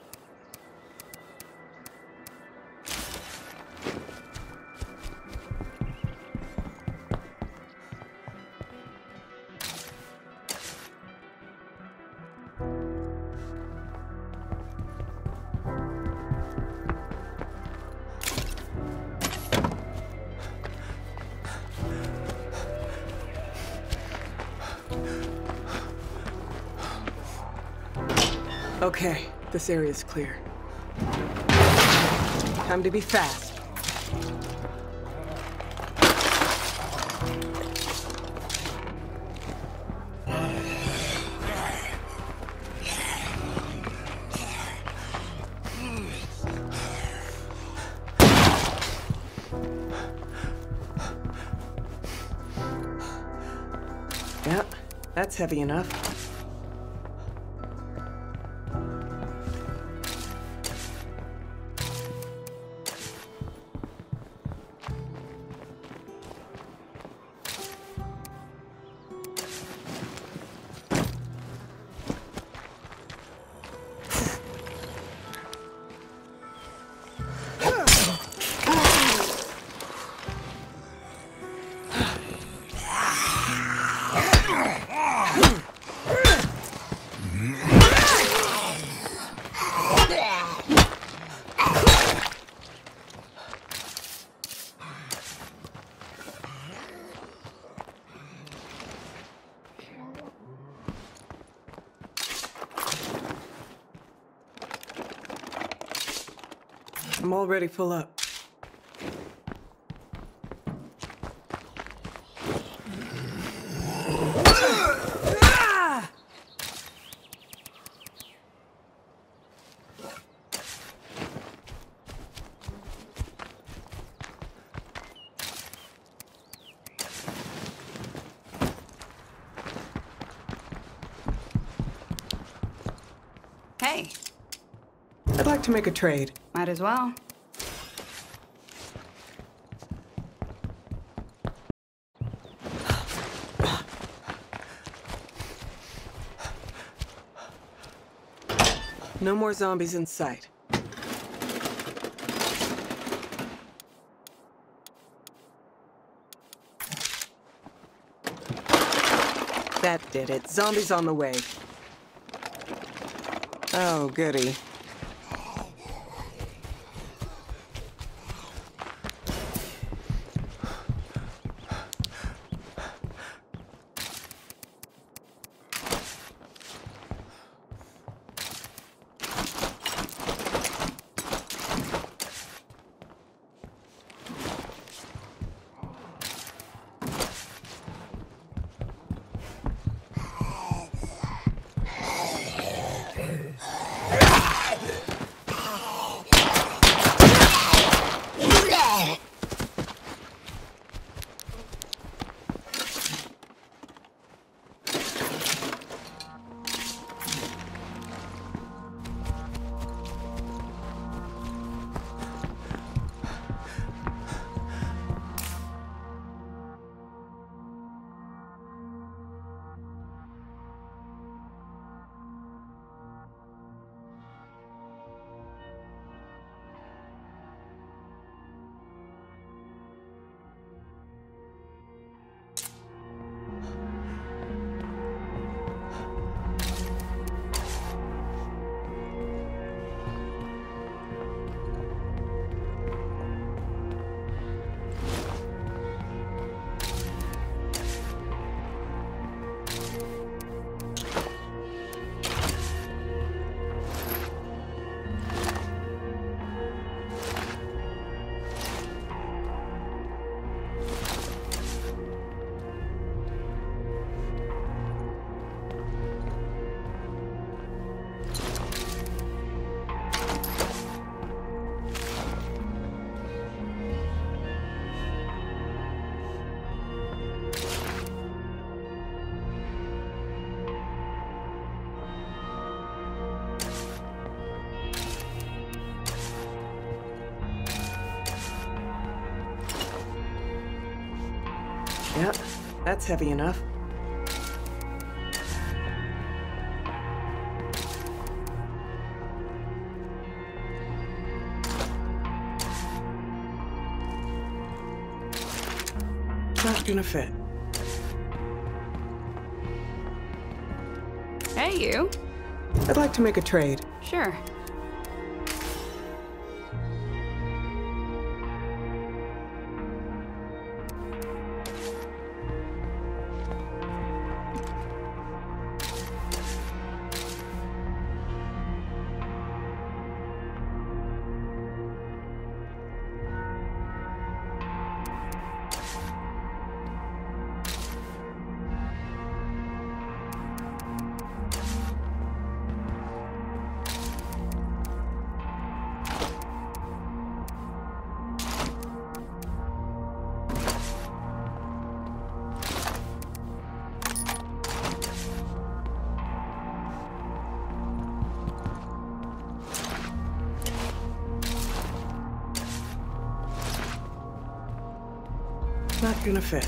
Speaker 9: Okay, this area's clear. Time to be fast. Yep, that's heavy enough. I'm already full up.
Speaker 11: Hey,
Speaker 9: I'd like to make a trade.
Speaker 11: might as well.
Speaker 9: No more zombies in sight. That did it. Zombies on the way. Oh, goody. Yep, that's heavy enough. Not gonna fit.
Speaker 11: Hey, you.
Speaker 9: I'd like to make a trade.
Speaker 11: Sure.
Speaker 9: Not gonna fit.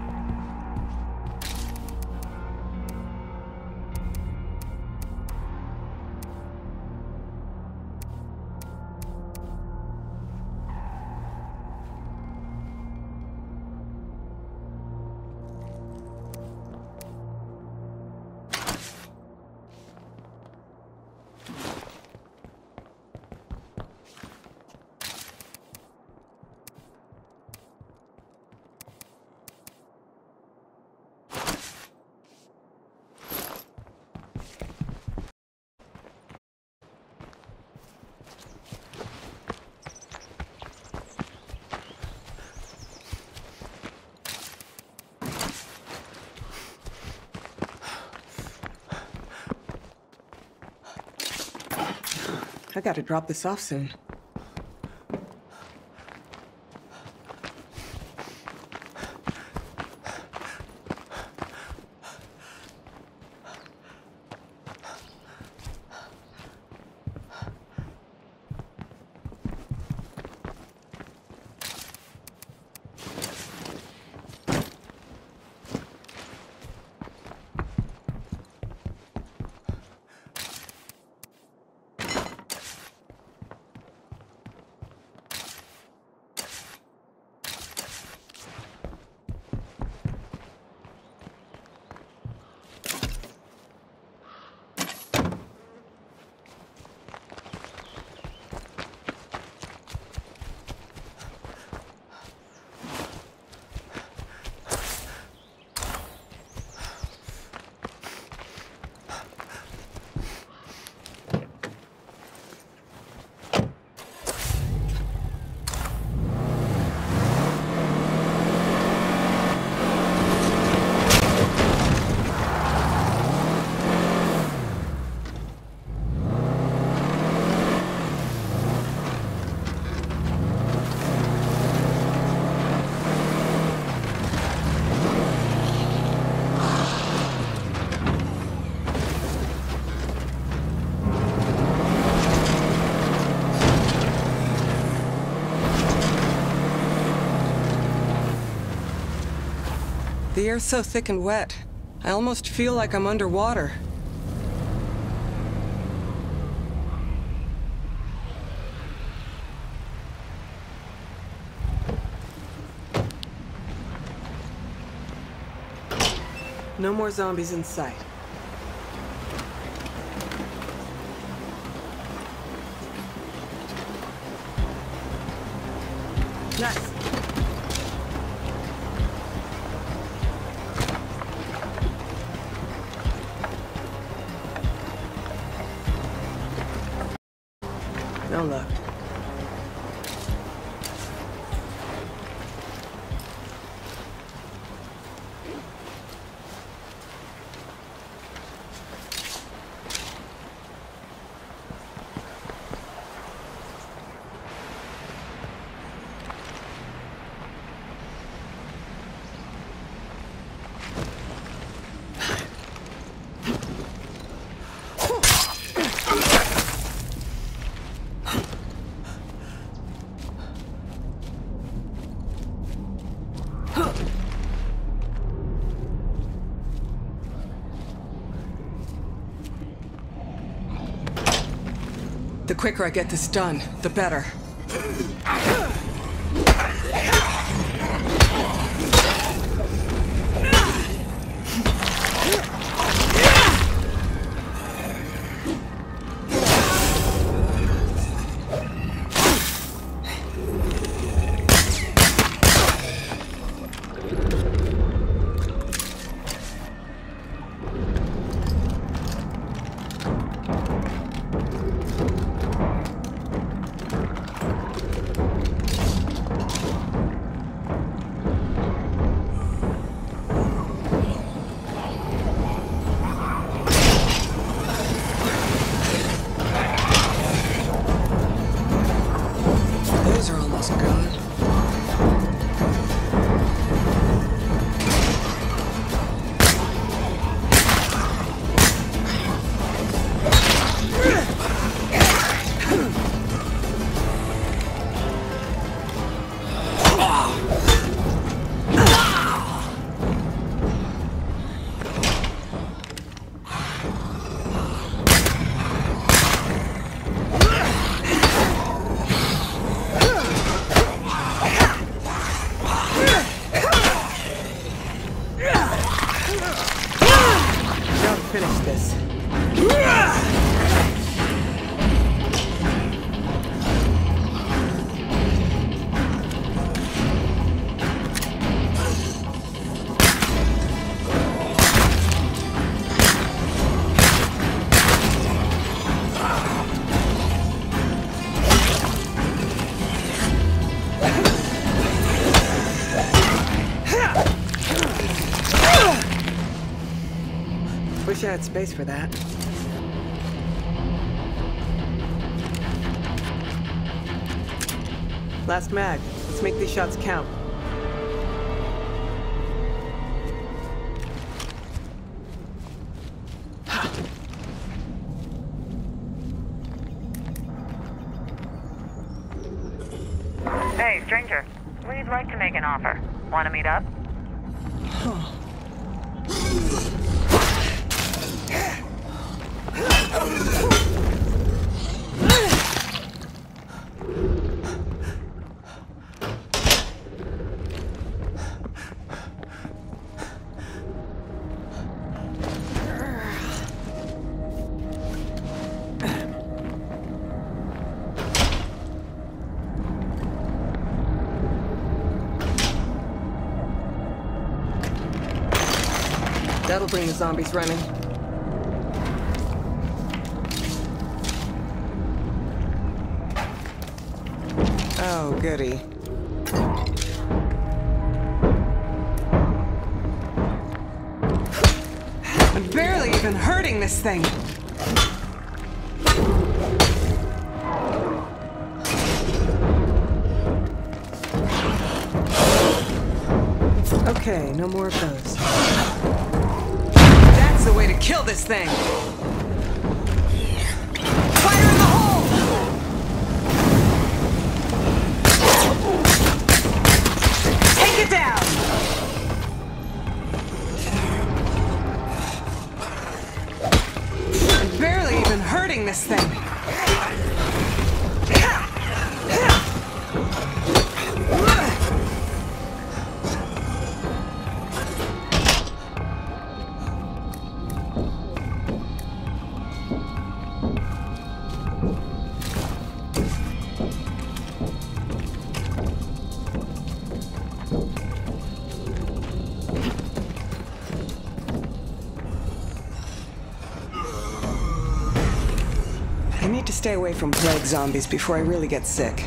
Speaker 9: I gotta drop this off soon. The air's so thick and wet, I almost feel like I'm underwater. No more zombies in sight. Nice. No luck. The quicker I get this done, the better. Wish I had space for that. Last mag. Let's make these shots count.
Speaker 7: Hey, stranger. We'd like to make an offer. Want to meet up?
Speaker 9: That'll bring the zombies running. Oh, goody. I'm barely even hurting this thing. Okay, no more of those. That's the way to kill this thing! Fire in the hole! Take it down! I'm barely even hurting this thing. I need to stay away from plague zombies before I really get sick.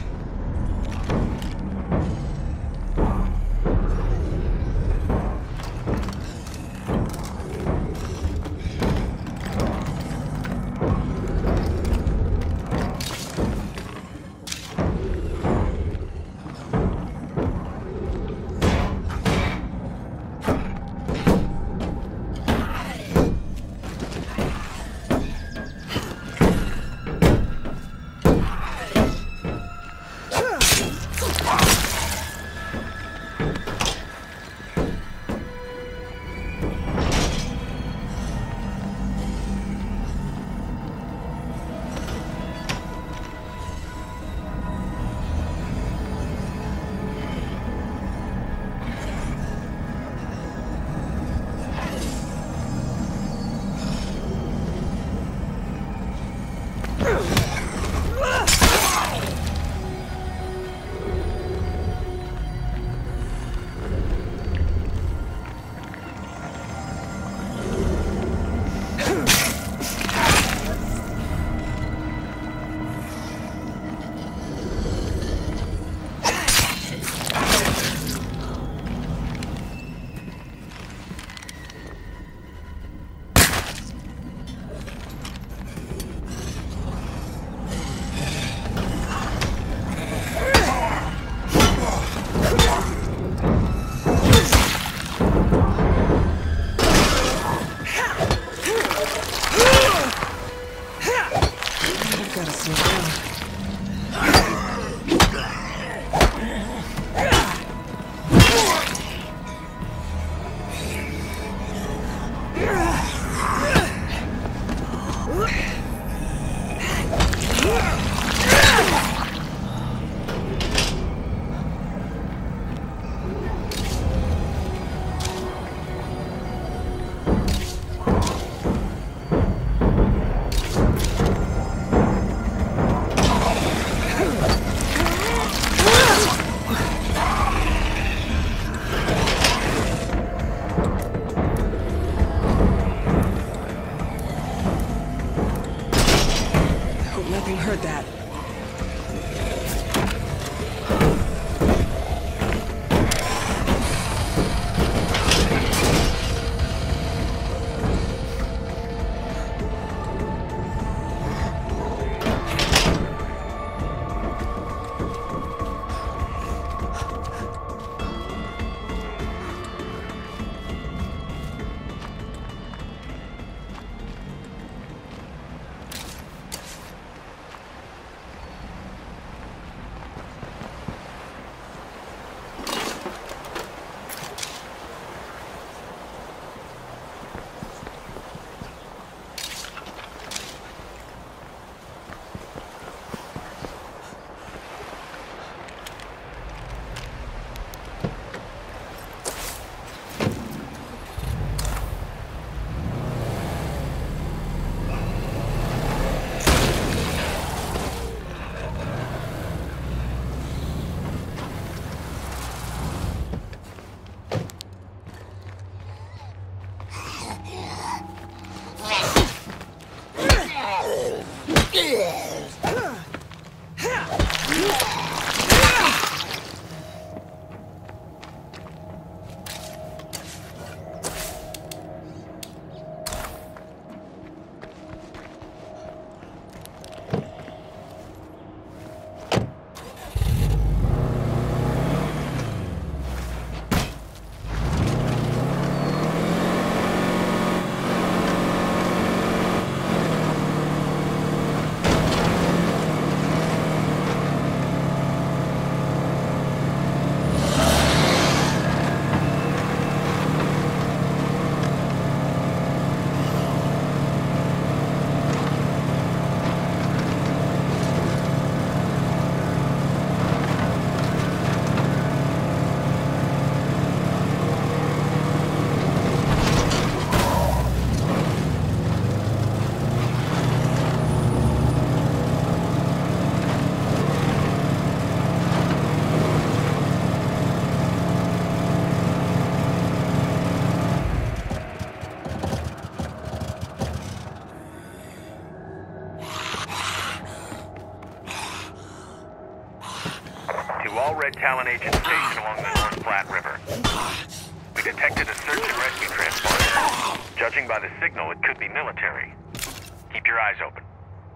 Speaker 1: Talon agent stationed along the North Platte River. We detected a search and rescue transport. Judging by the signal, it could be military. Keep your eyes open.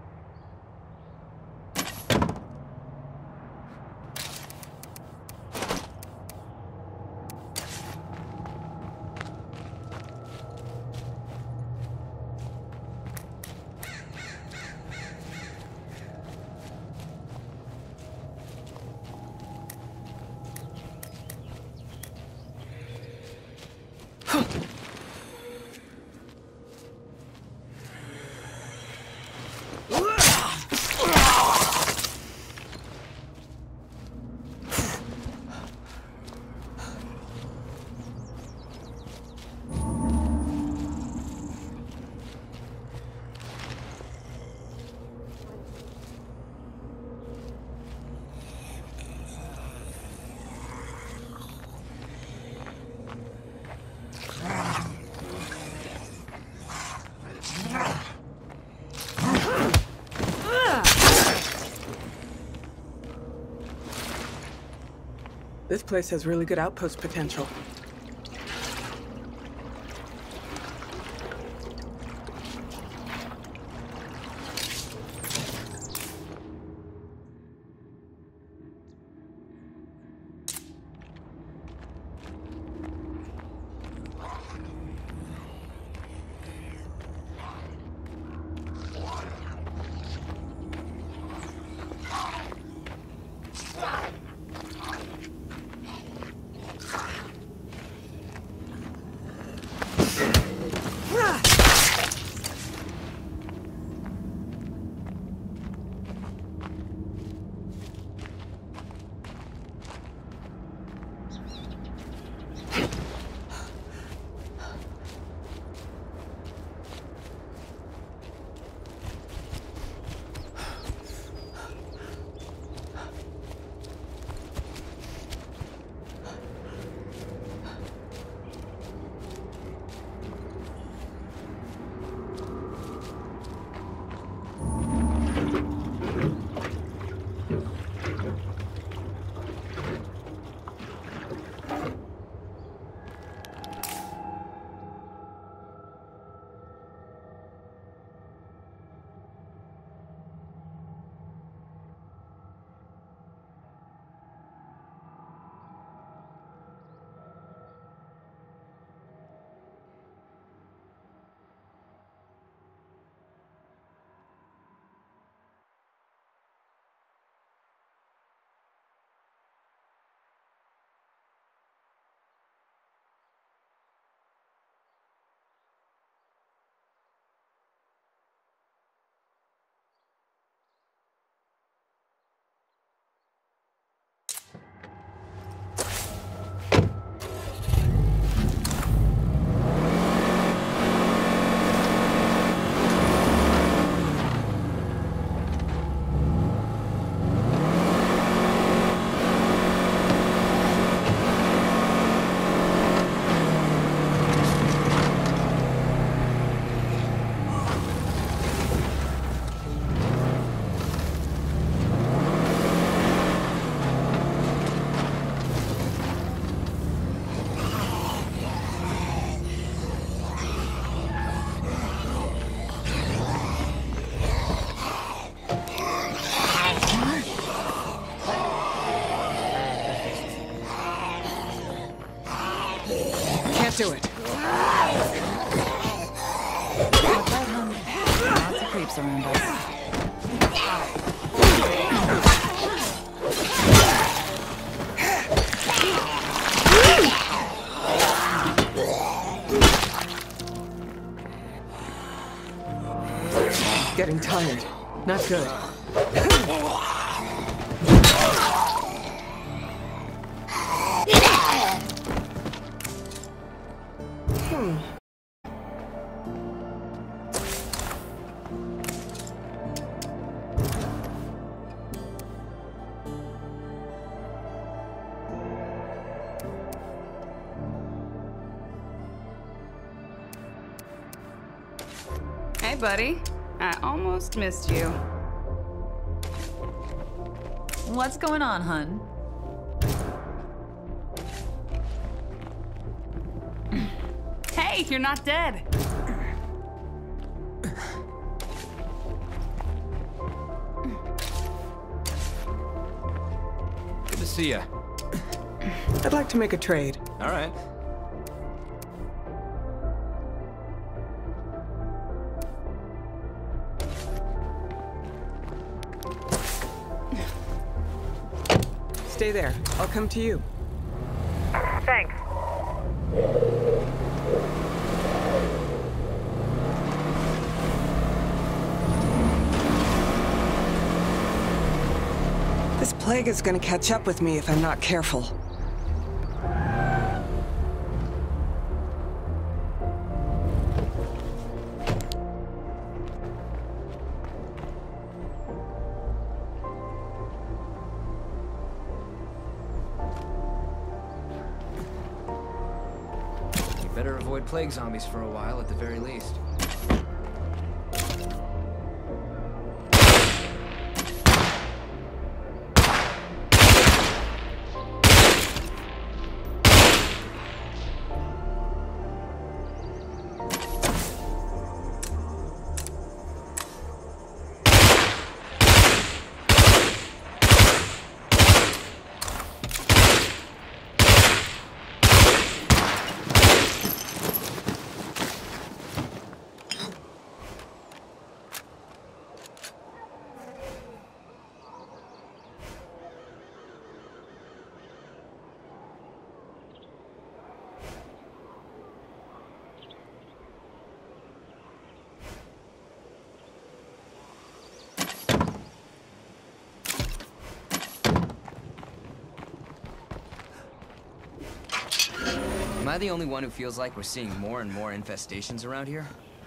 Speaker 9: This place has really good outpost potential.
Speaker 4: Do it. Lots of creeps around us.
Speaker 9: Getting tired. Not good.
Speaker 11: Hey, buddy. I almost missed you.
Speaker 8: What's going on, hun?
Speaker 11: Hey, you're not dead.
Speaker 3: Good to see ya.
Speaker 9: I'd like to make a trade.
Speaker 3: All right.
Speaker 9: Stay there. I'll come to you.
Speaker 7: Thanks.
Speaker 9: This plague is gonna catch up with me if I'm not careful.
Speaker 3: Better avoid plague zombies for a while, at the very least. Am I the only one who feels like we're seeing more and more infestations around here?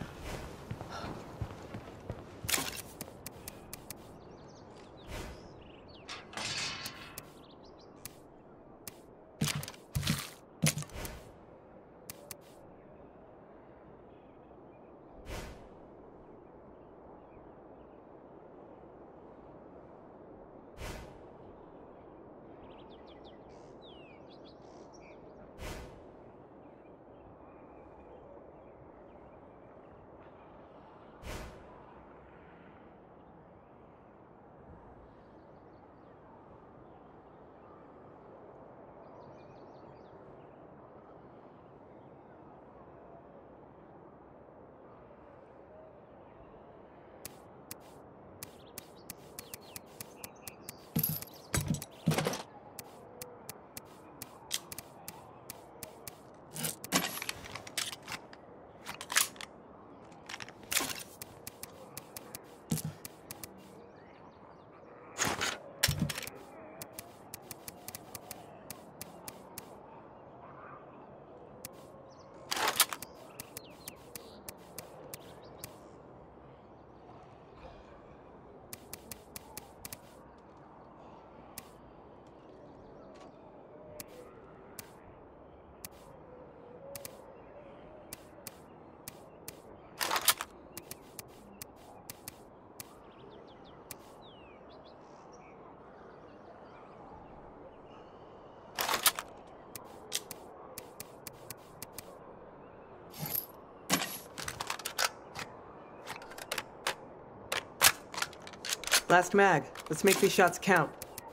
Speaker 9: Last mag. Let's make these shots count.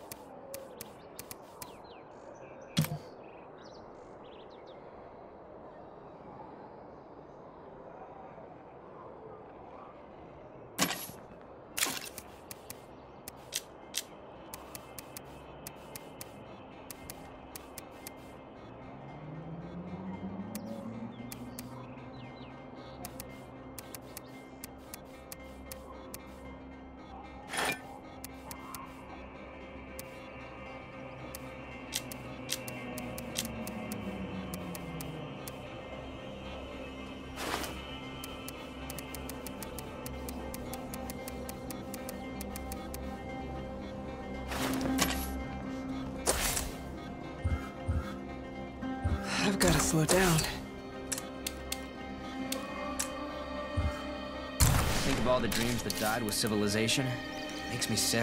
Speaker 9: I've got to slow down.
Speaker 3: Think of all the dreams that died with civilization. Makes me sick.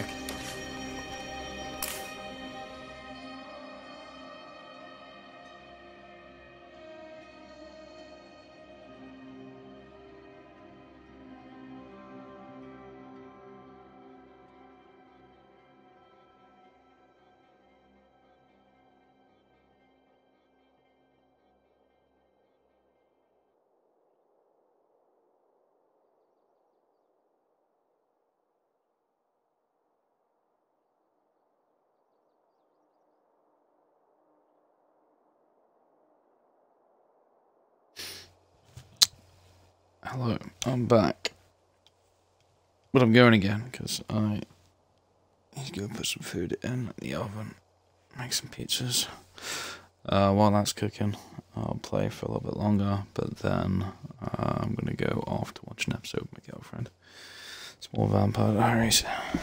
Speaker 2: Hello, I'm back. But I'm going again because I need to go put some food in the oven. Make some pizzas. While that's cooking, I'll play for a little bit longer, but then I'm going to go off to watch an episode with my girlfriend. Small Vampire Diaries.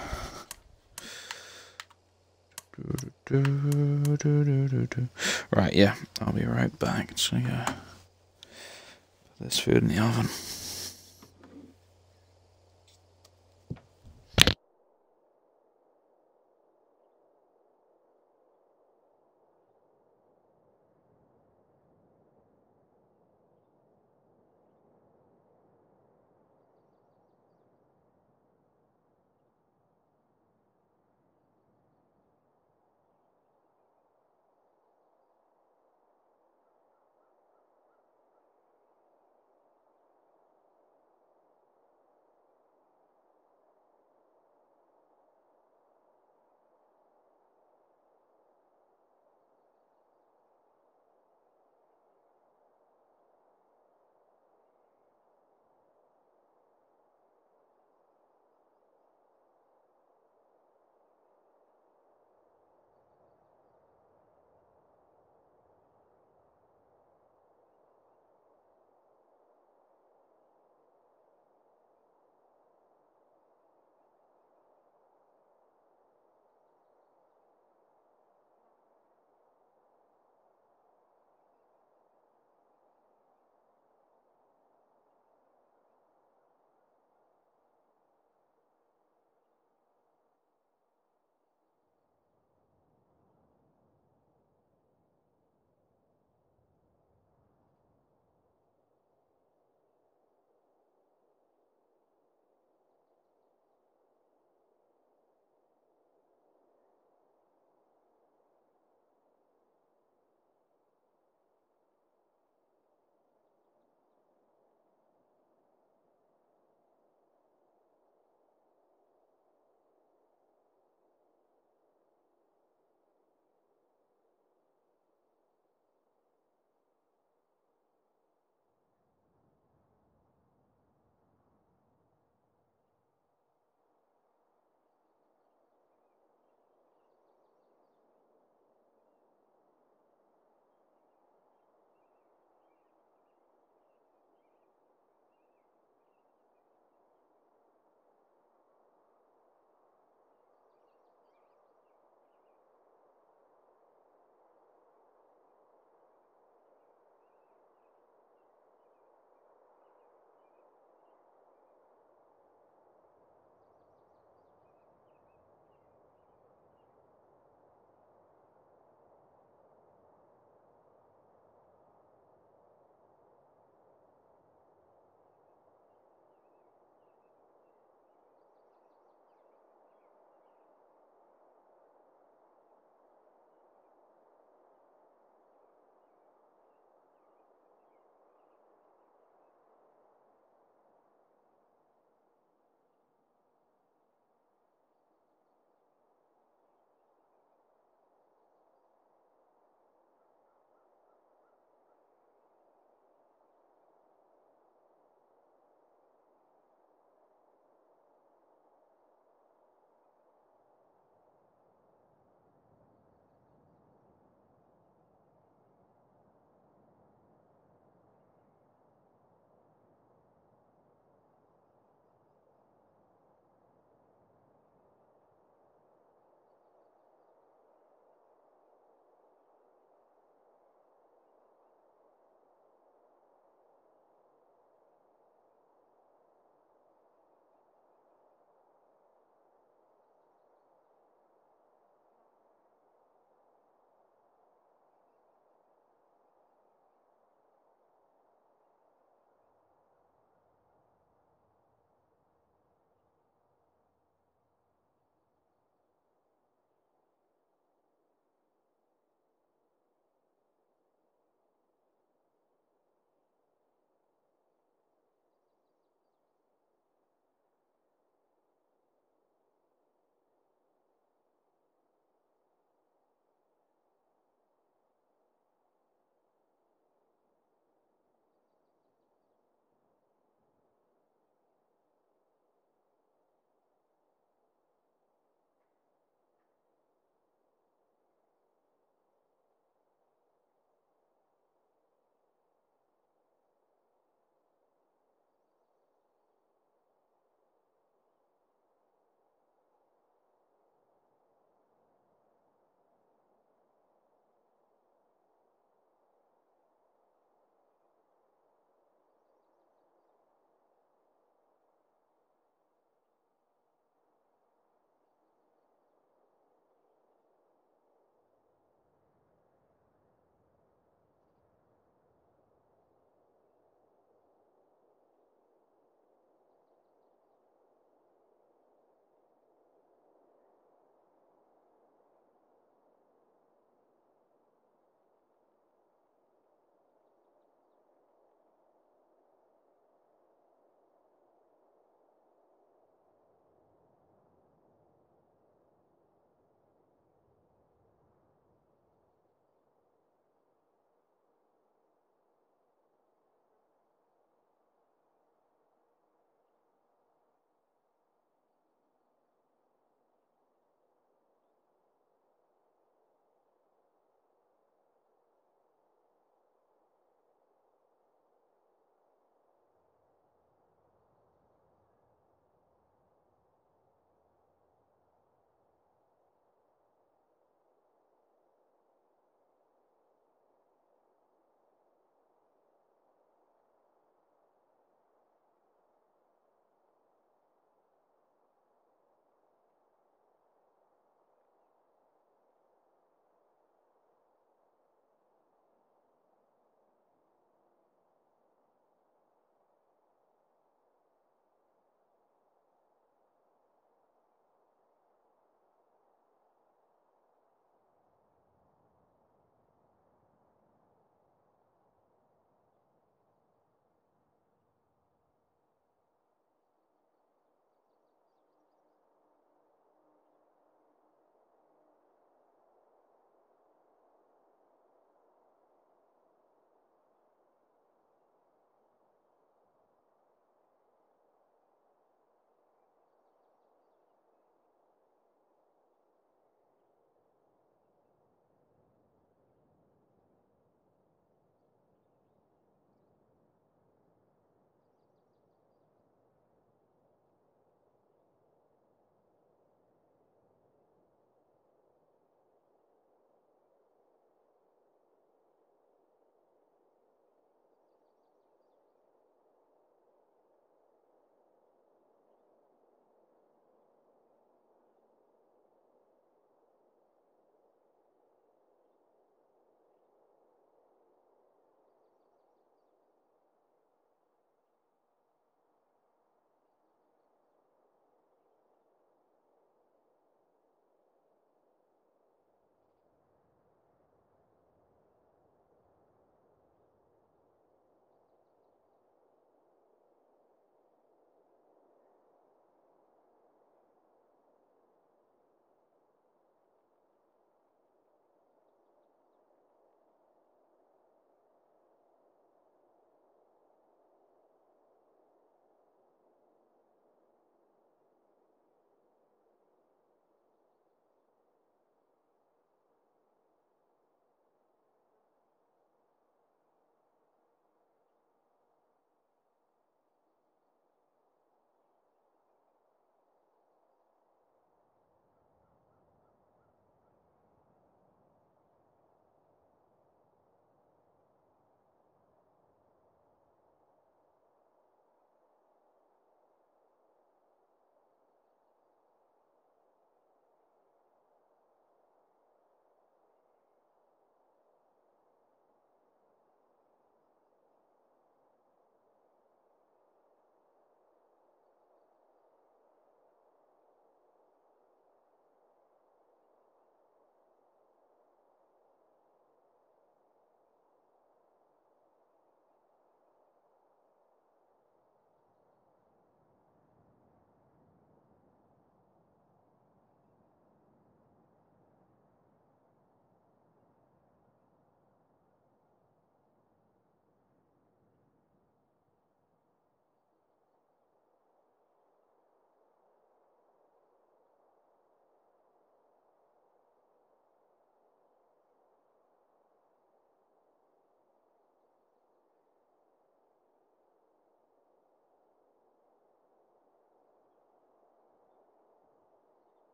Speaker 2: Right, yeah, I'll be right back. Just gonna go put this food in the oven.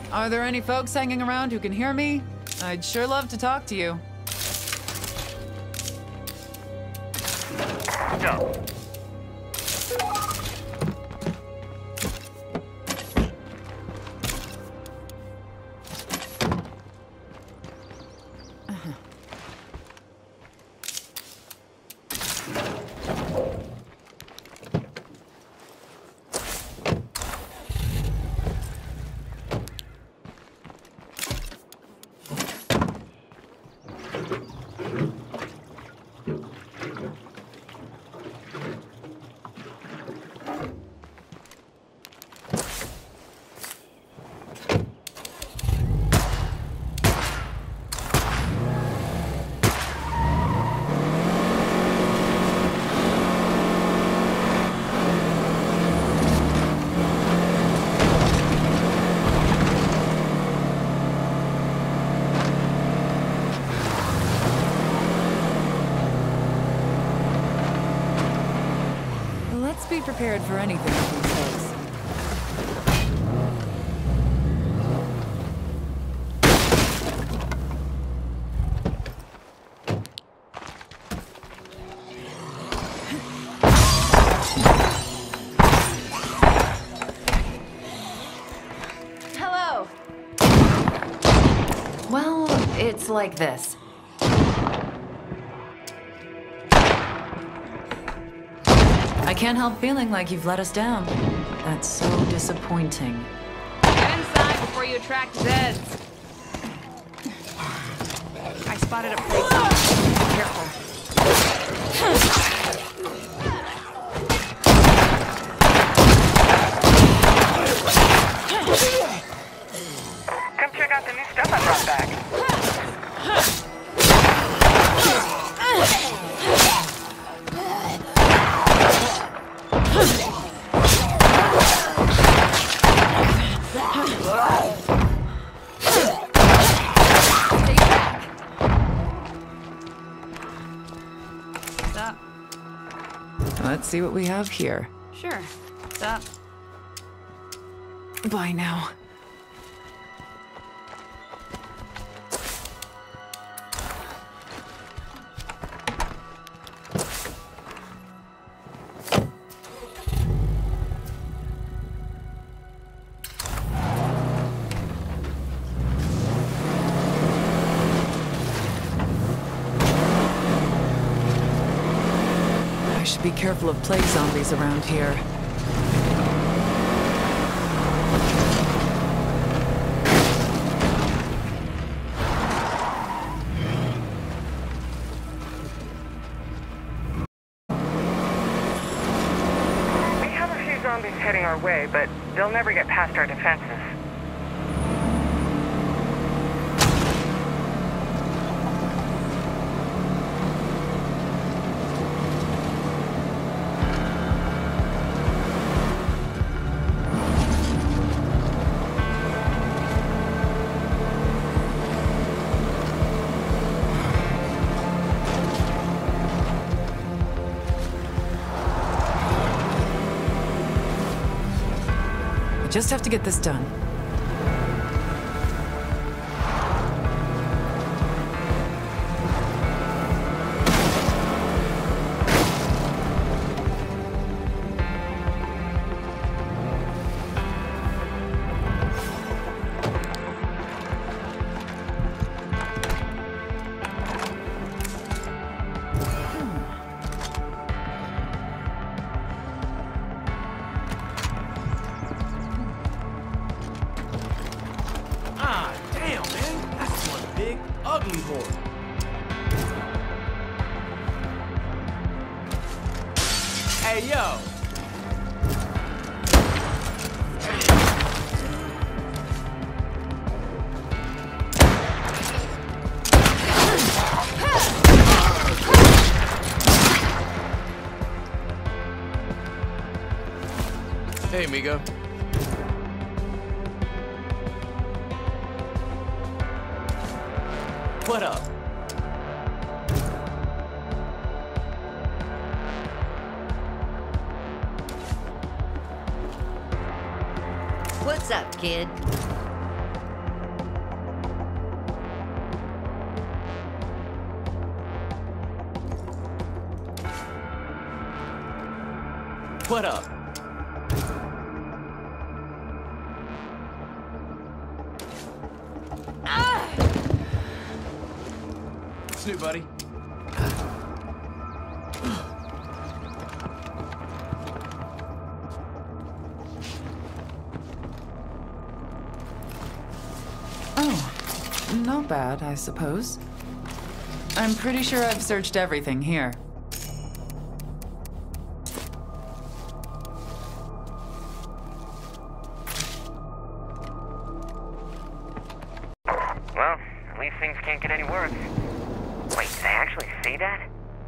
Speaker 8: Are there any folks hanging around who can hear me? I'd sure love to talk to you.
Speaker 1: Go.
Speaker 8: Be prepared for anything these days.
Speaker 10: Hello.
Speaker 7: Well, it's like this.
Speaker 4: I can't help feeling like you've let us down. That's so disappointing.
Speaker 11: Get inside before you attract Zeds. I spotted a place. Careful.
Speaker 7: Come check out the new stuff I brought back.
Speaker 4: Let's see what we have here.
Speaker 11: Sure. Stop.
Speaker 4: Bye now. Be careful of plague zombies around here.
Speaker 7: We have a few zombies heading our way, but they'll never get past our defenses.
Speaker 4: Just have to get this done.
Speaker 5: Ugly horde. Hey, yo! Hey, amigo. What up?
Speaker 13: What's up, kid?
Speaker 5: What up? What's new, buddy?
Speaker 8: Oh, not bad, I suppose. I'm pretty sure I've searched everything here.
Speaker 6: Well, at least things can't get any worse. Wait, did I actually say that?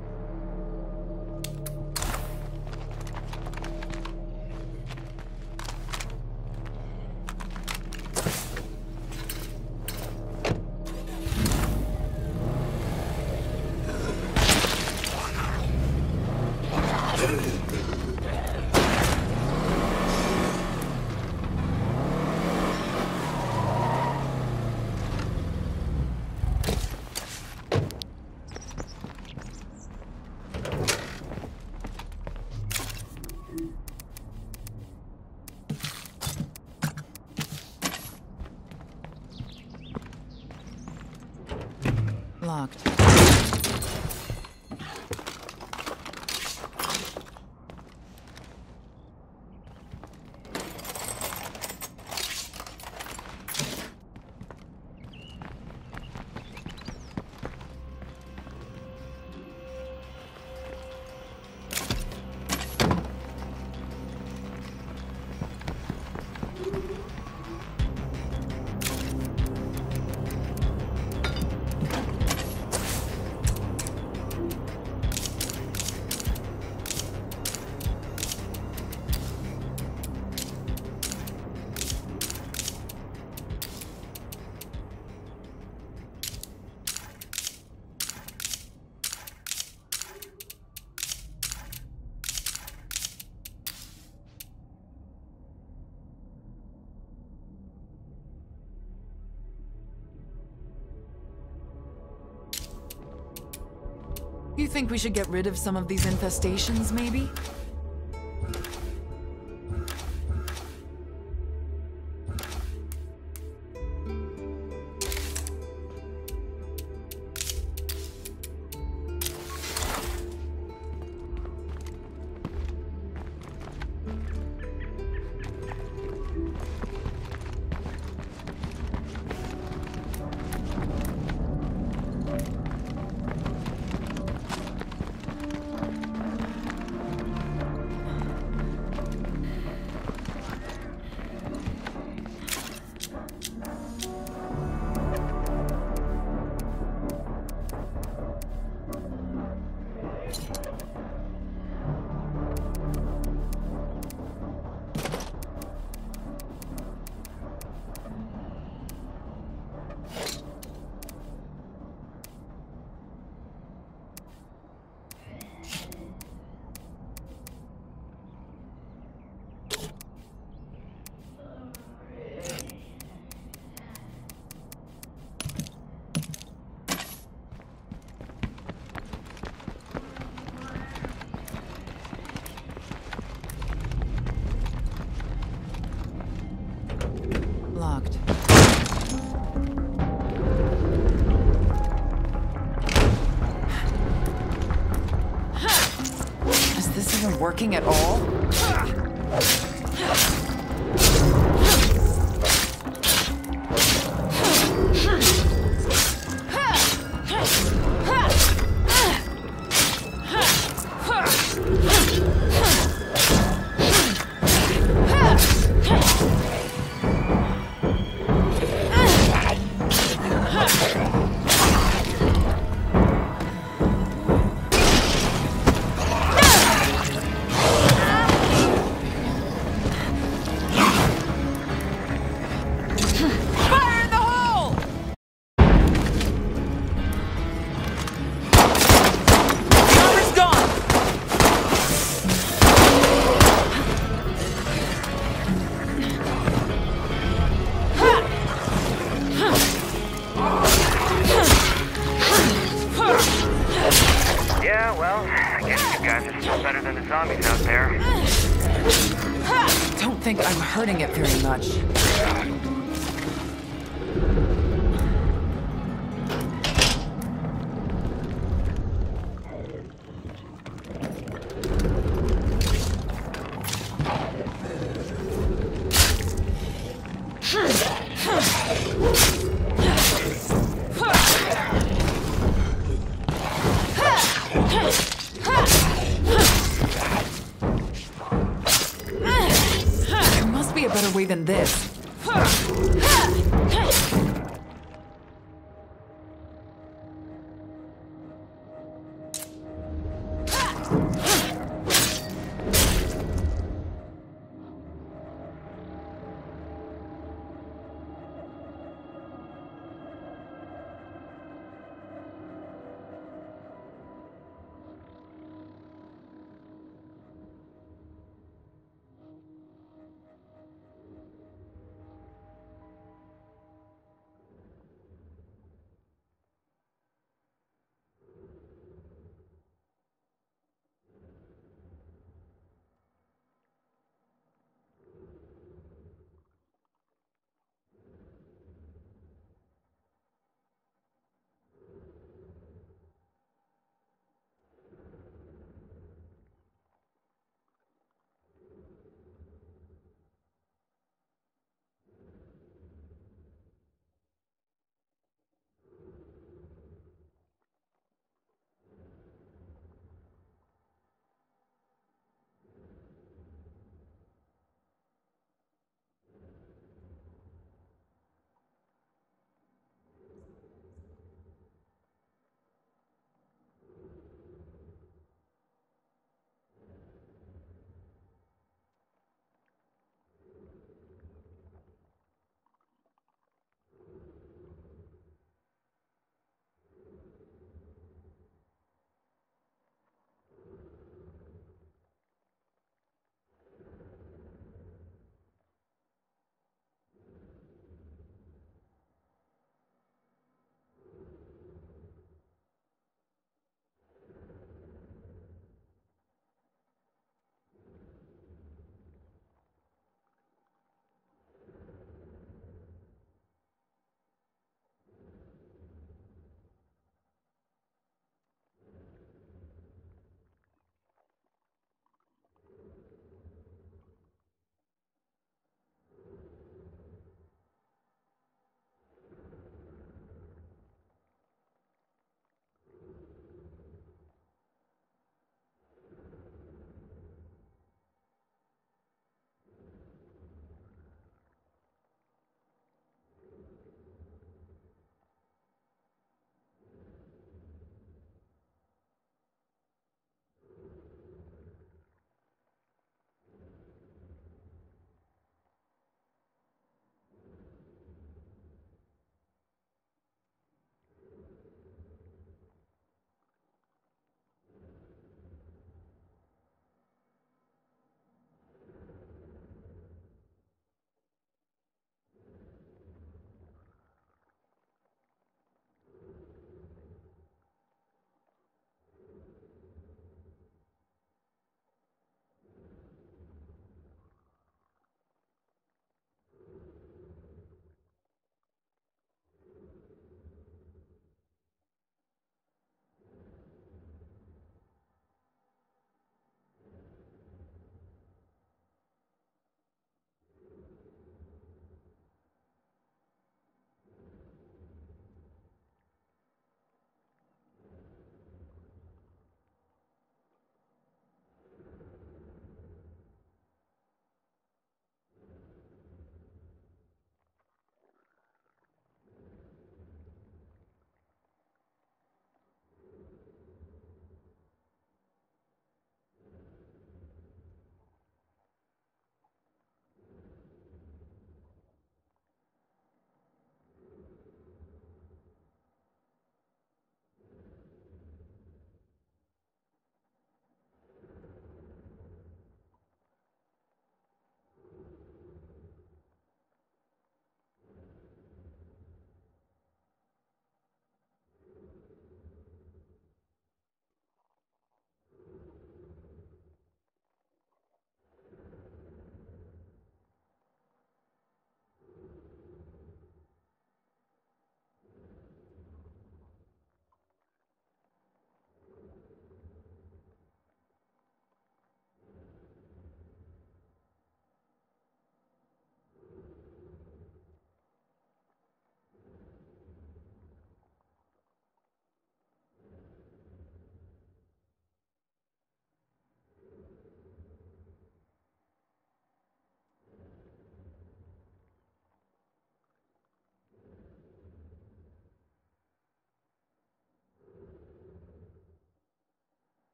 Speaker 8: Locked. You think we should get rid of some of these infestations, maybe? Locked. Is this even working at all? Yeah, well, I guess you guys are still better than the zombies out there.
Speaker 4: Don't think I'm hurting it very much. There must be a better way than this.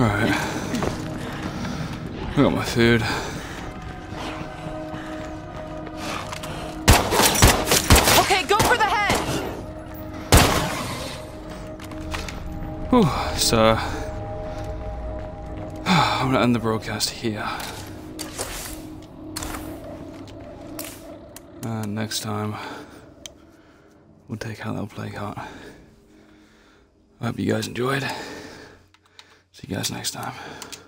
Speaker 2: Alright. I got my food.
Speaker 8: Okay, go for the head!
Speaker 2: Whew, so I'm gonna end the broadcast here. And next time we'll take out that plague heart. I hope you guys enjoyed. See you guys next time.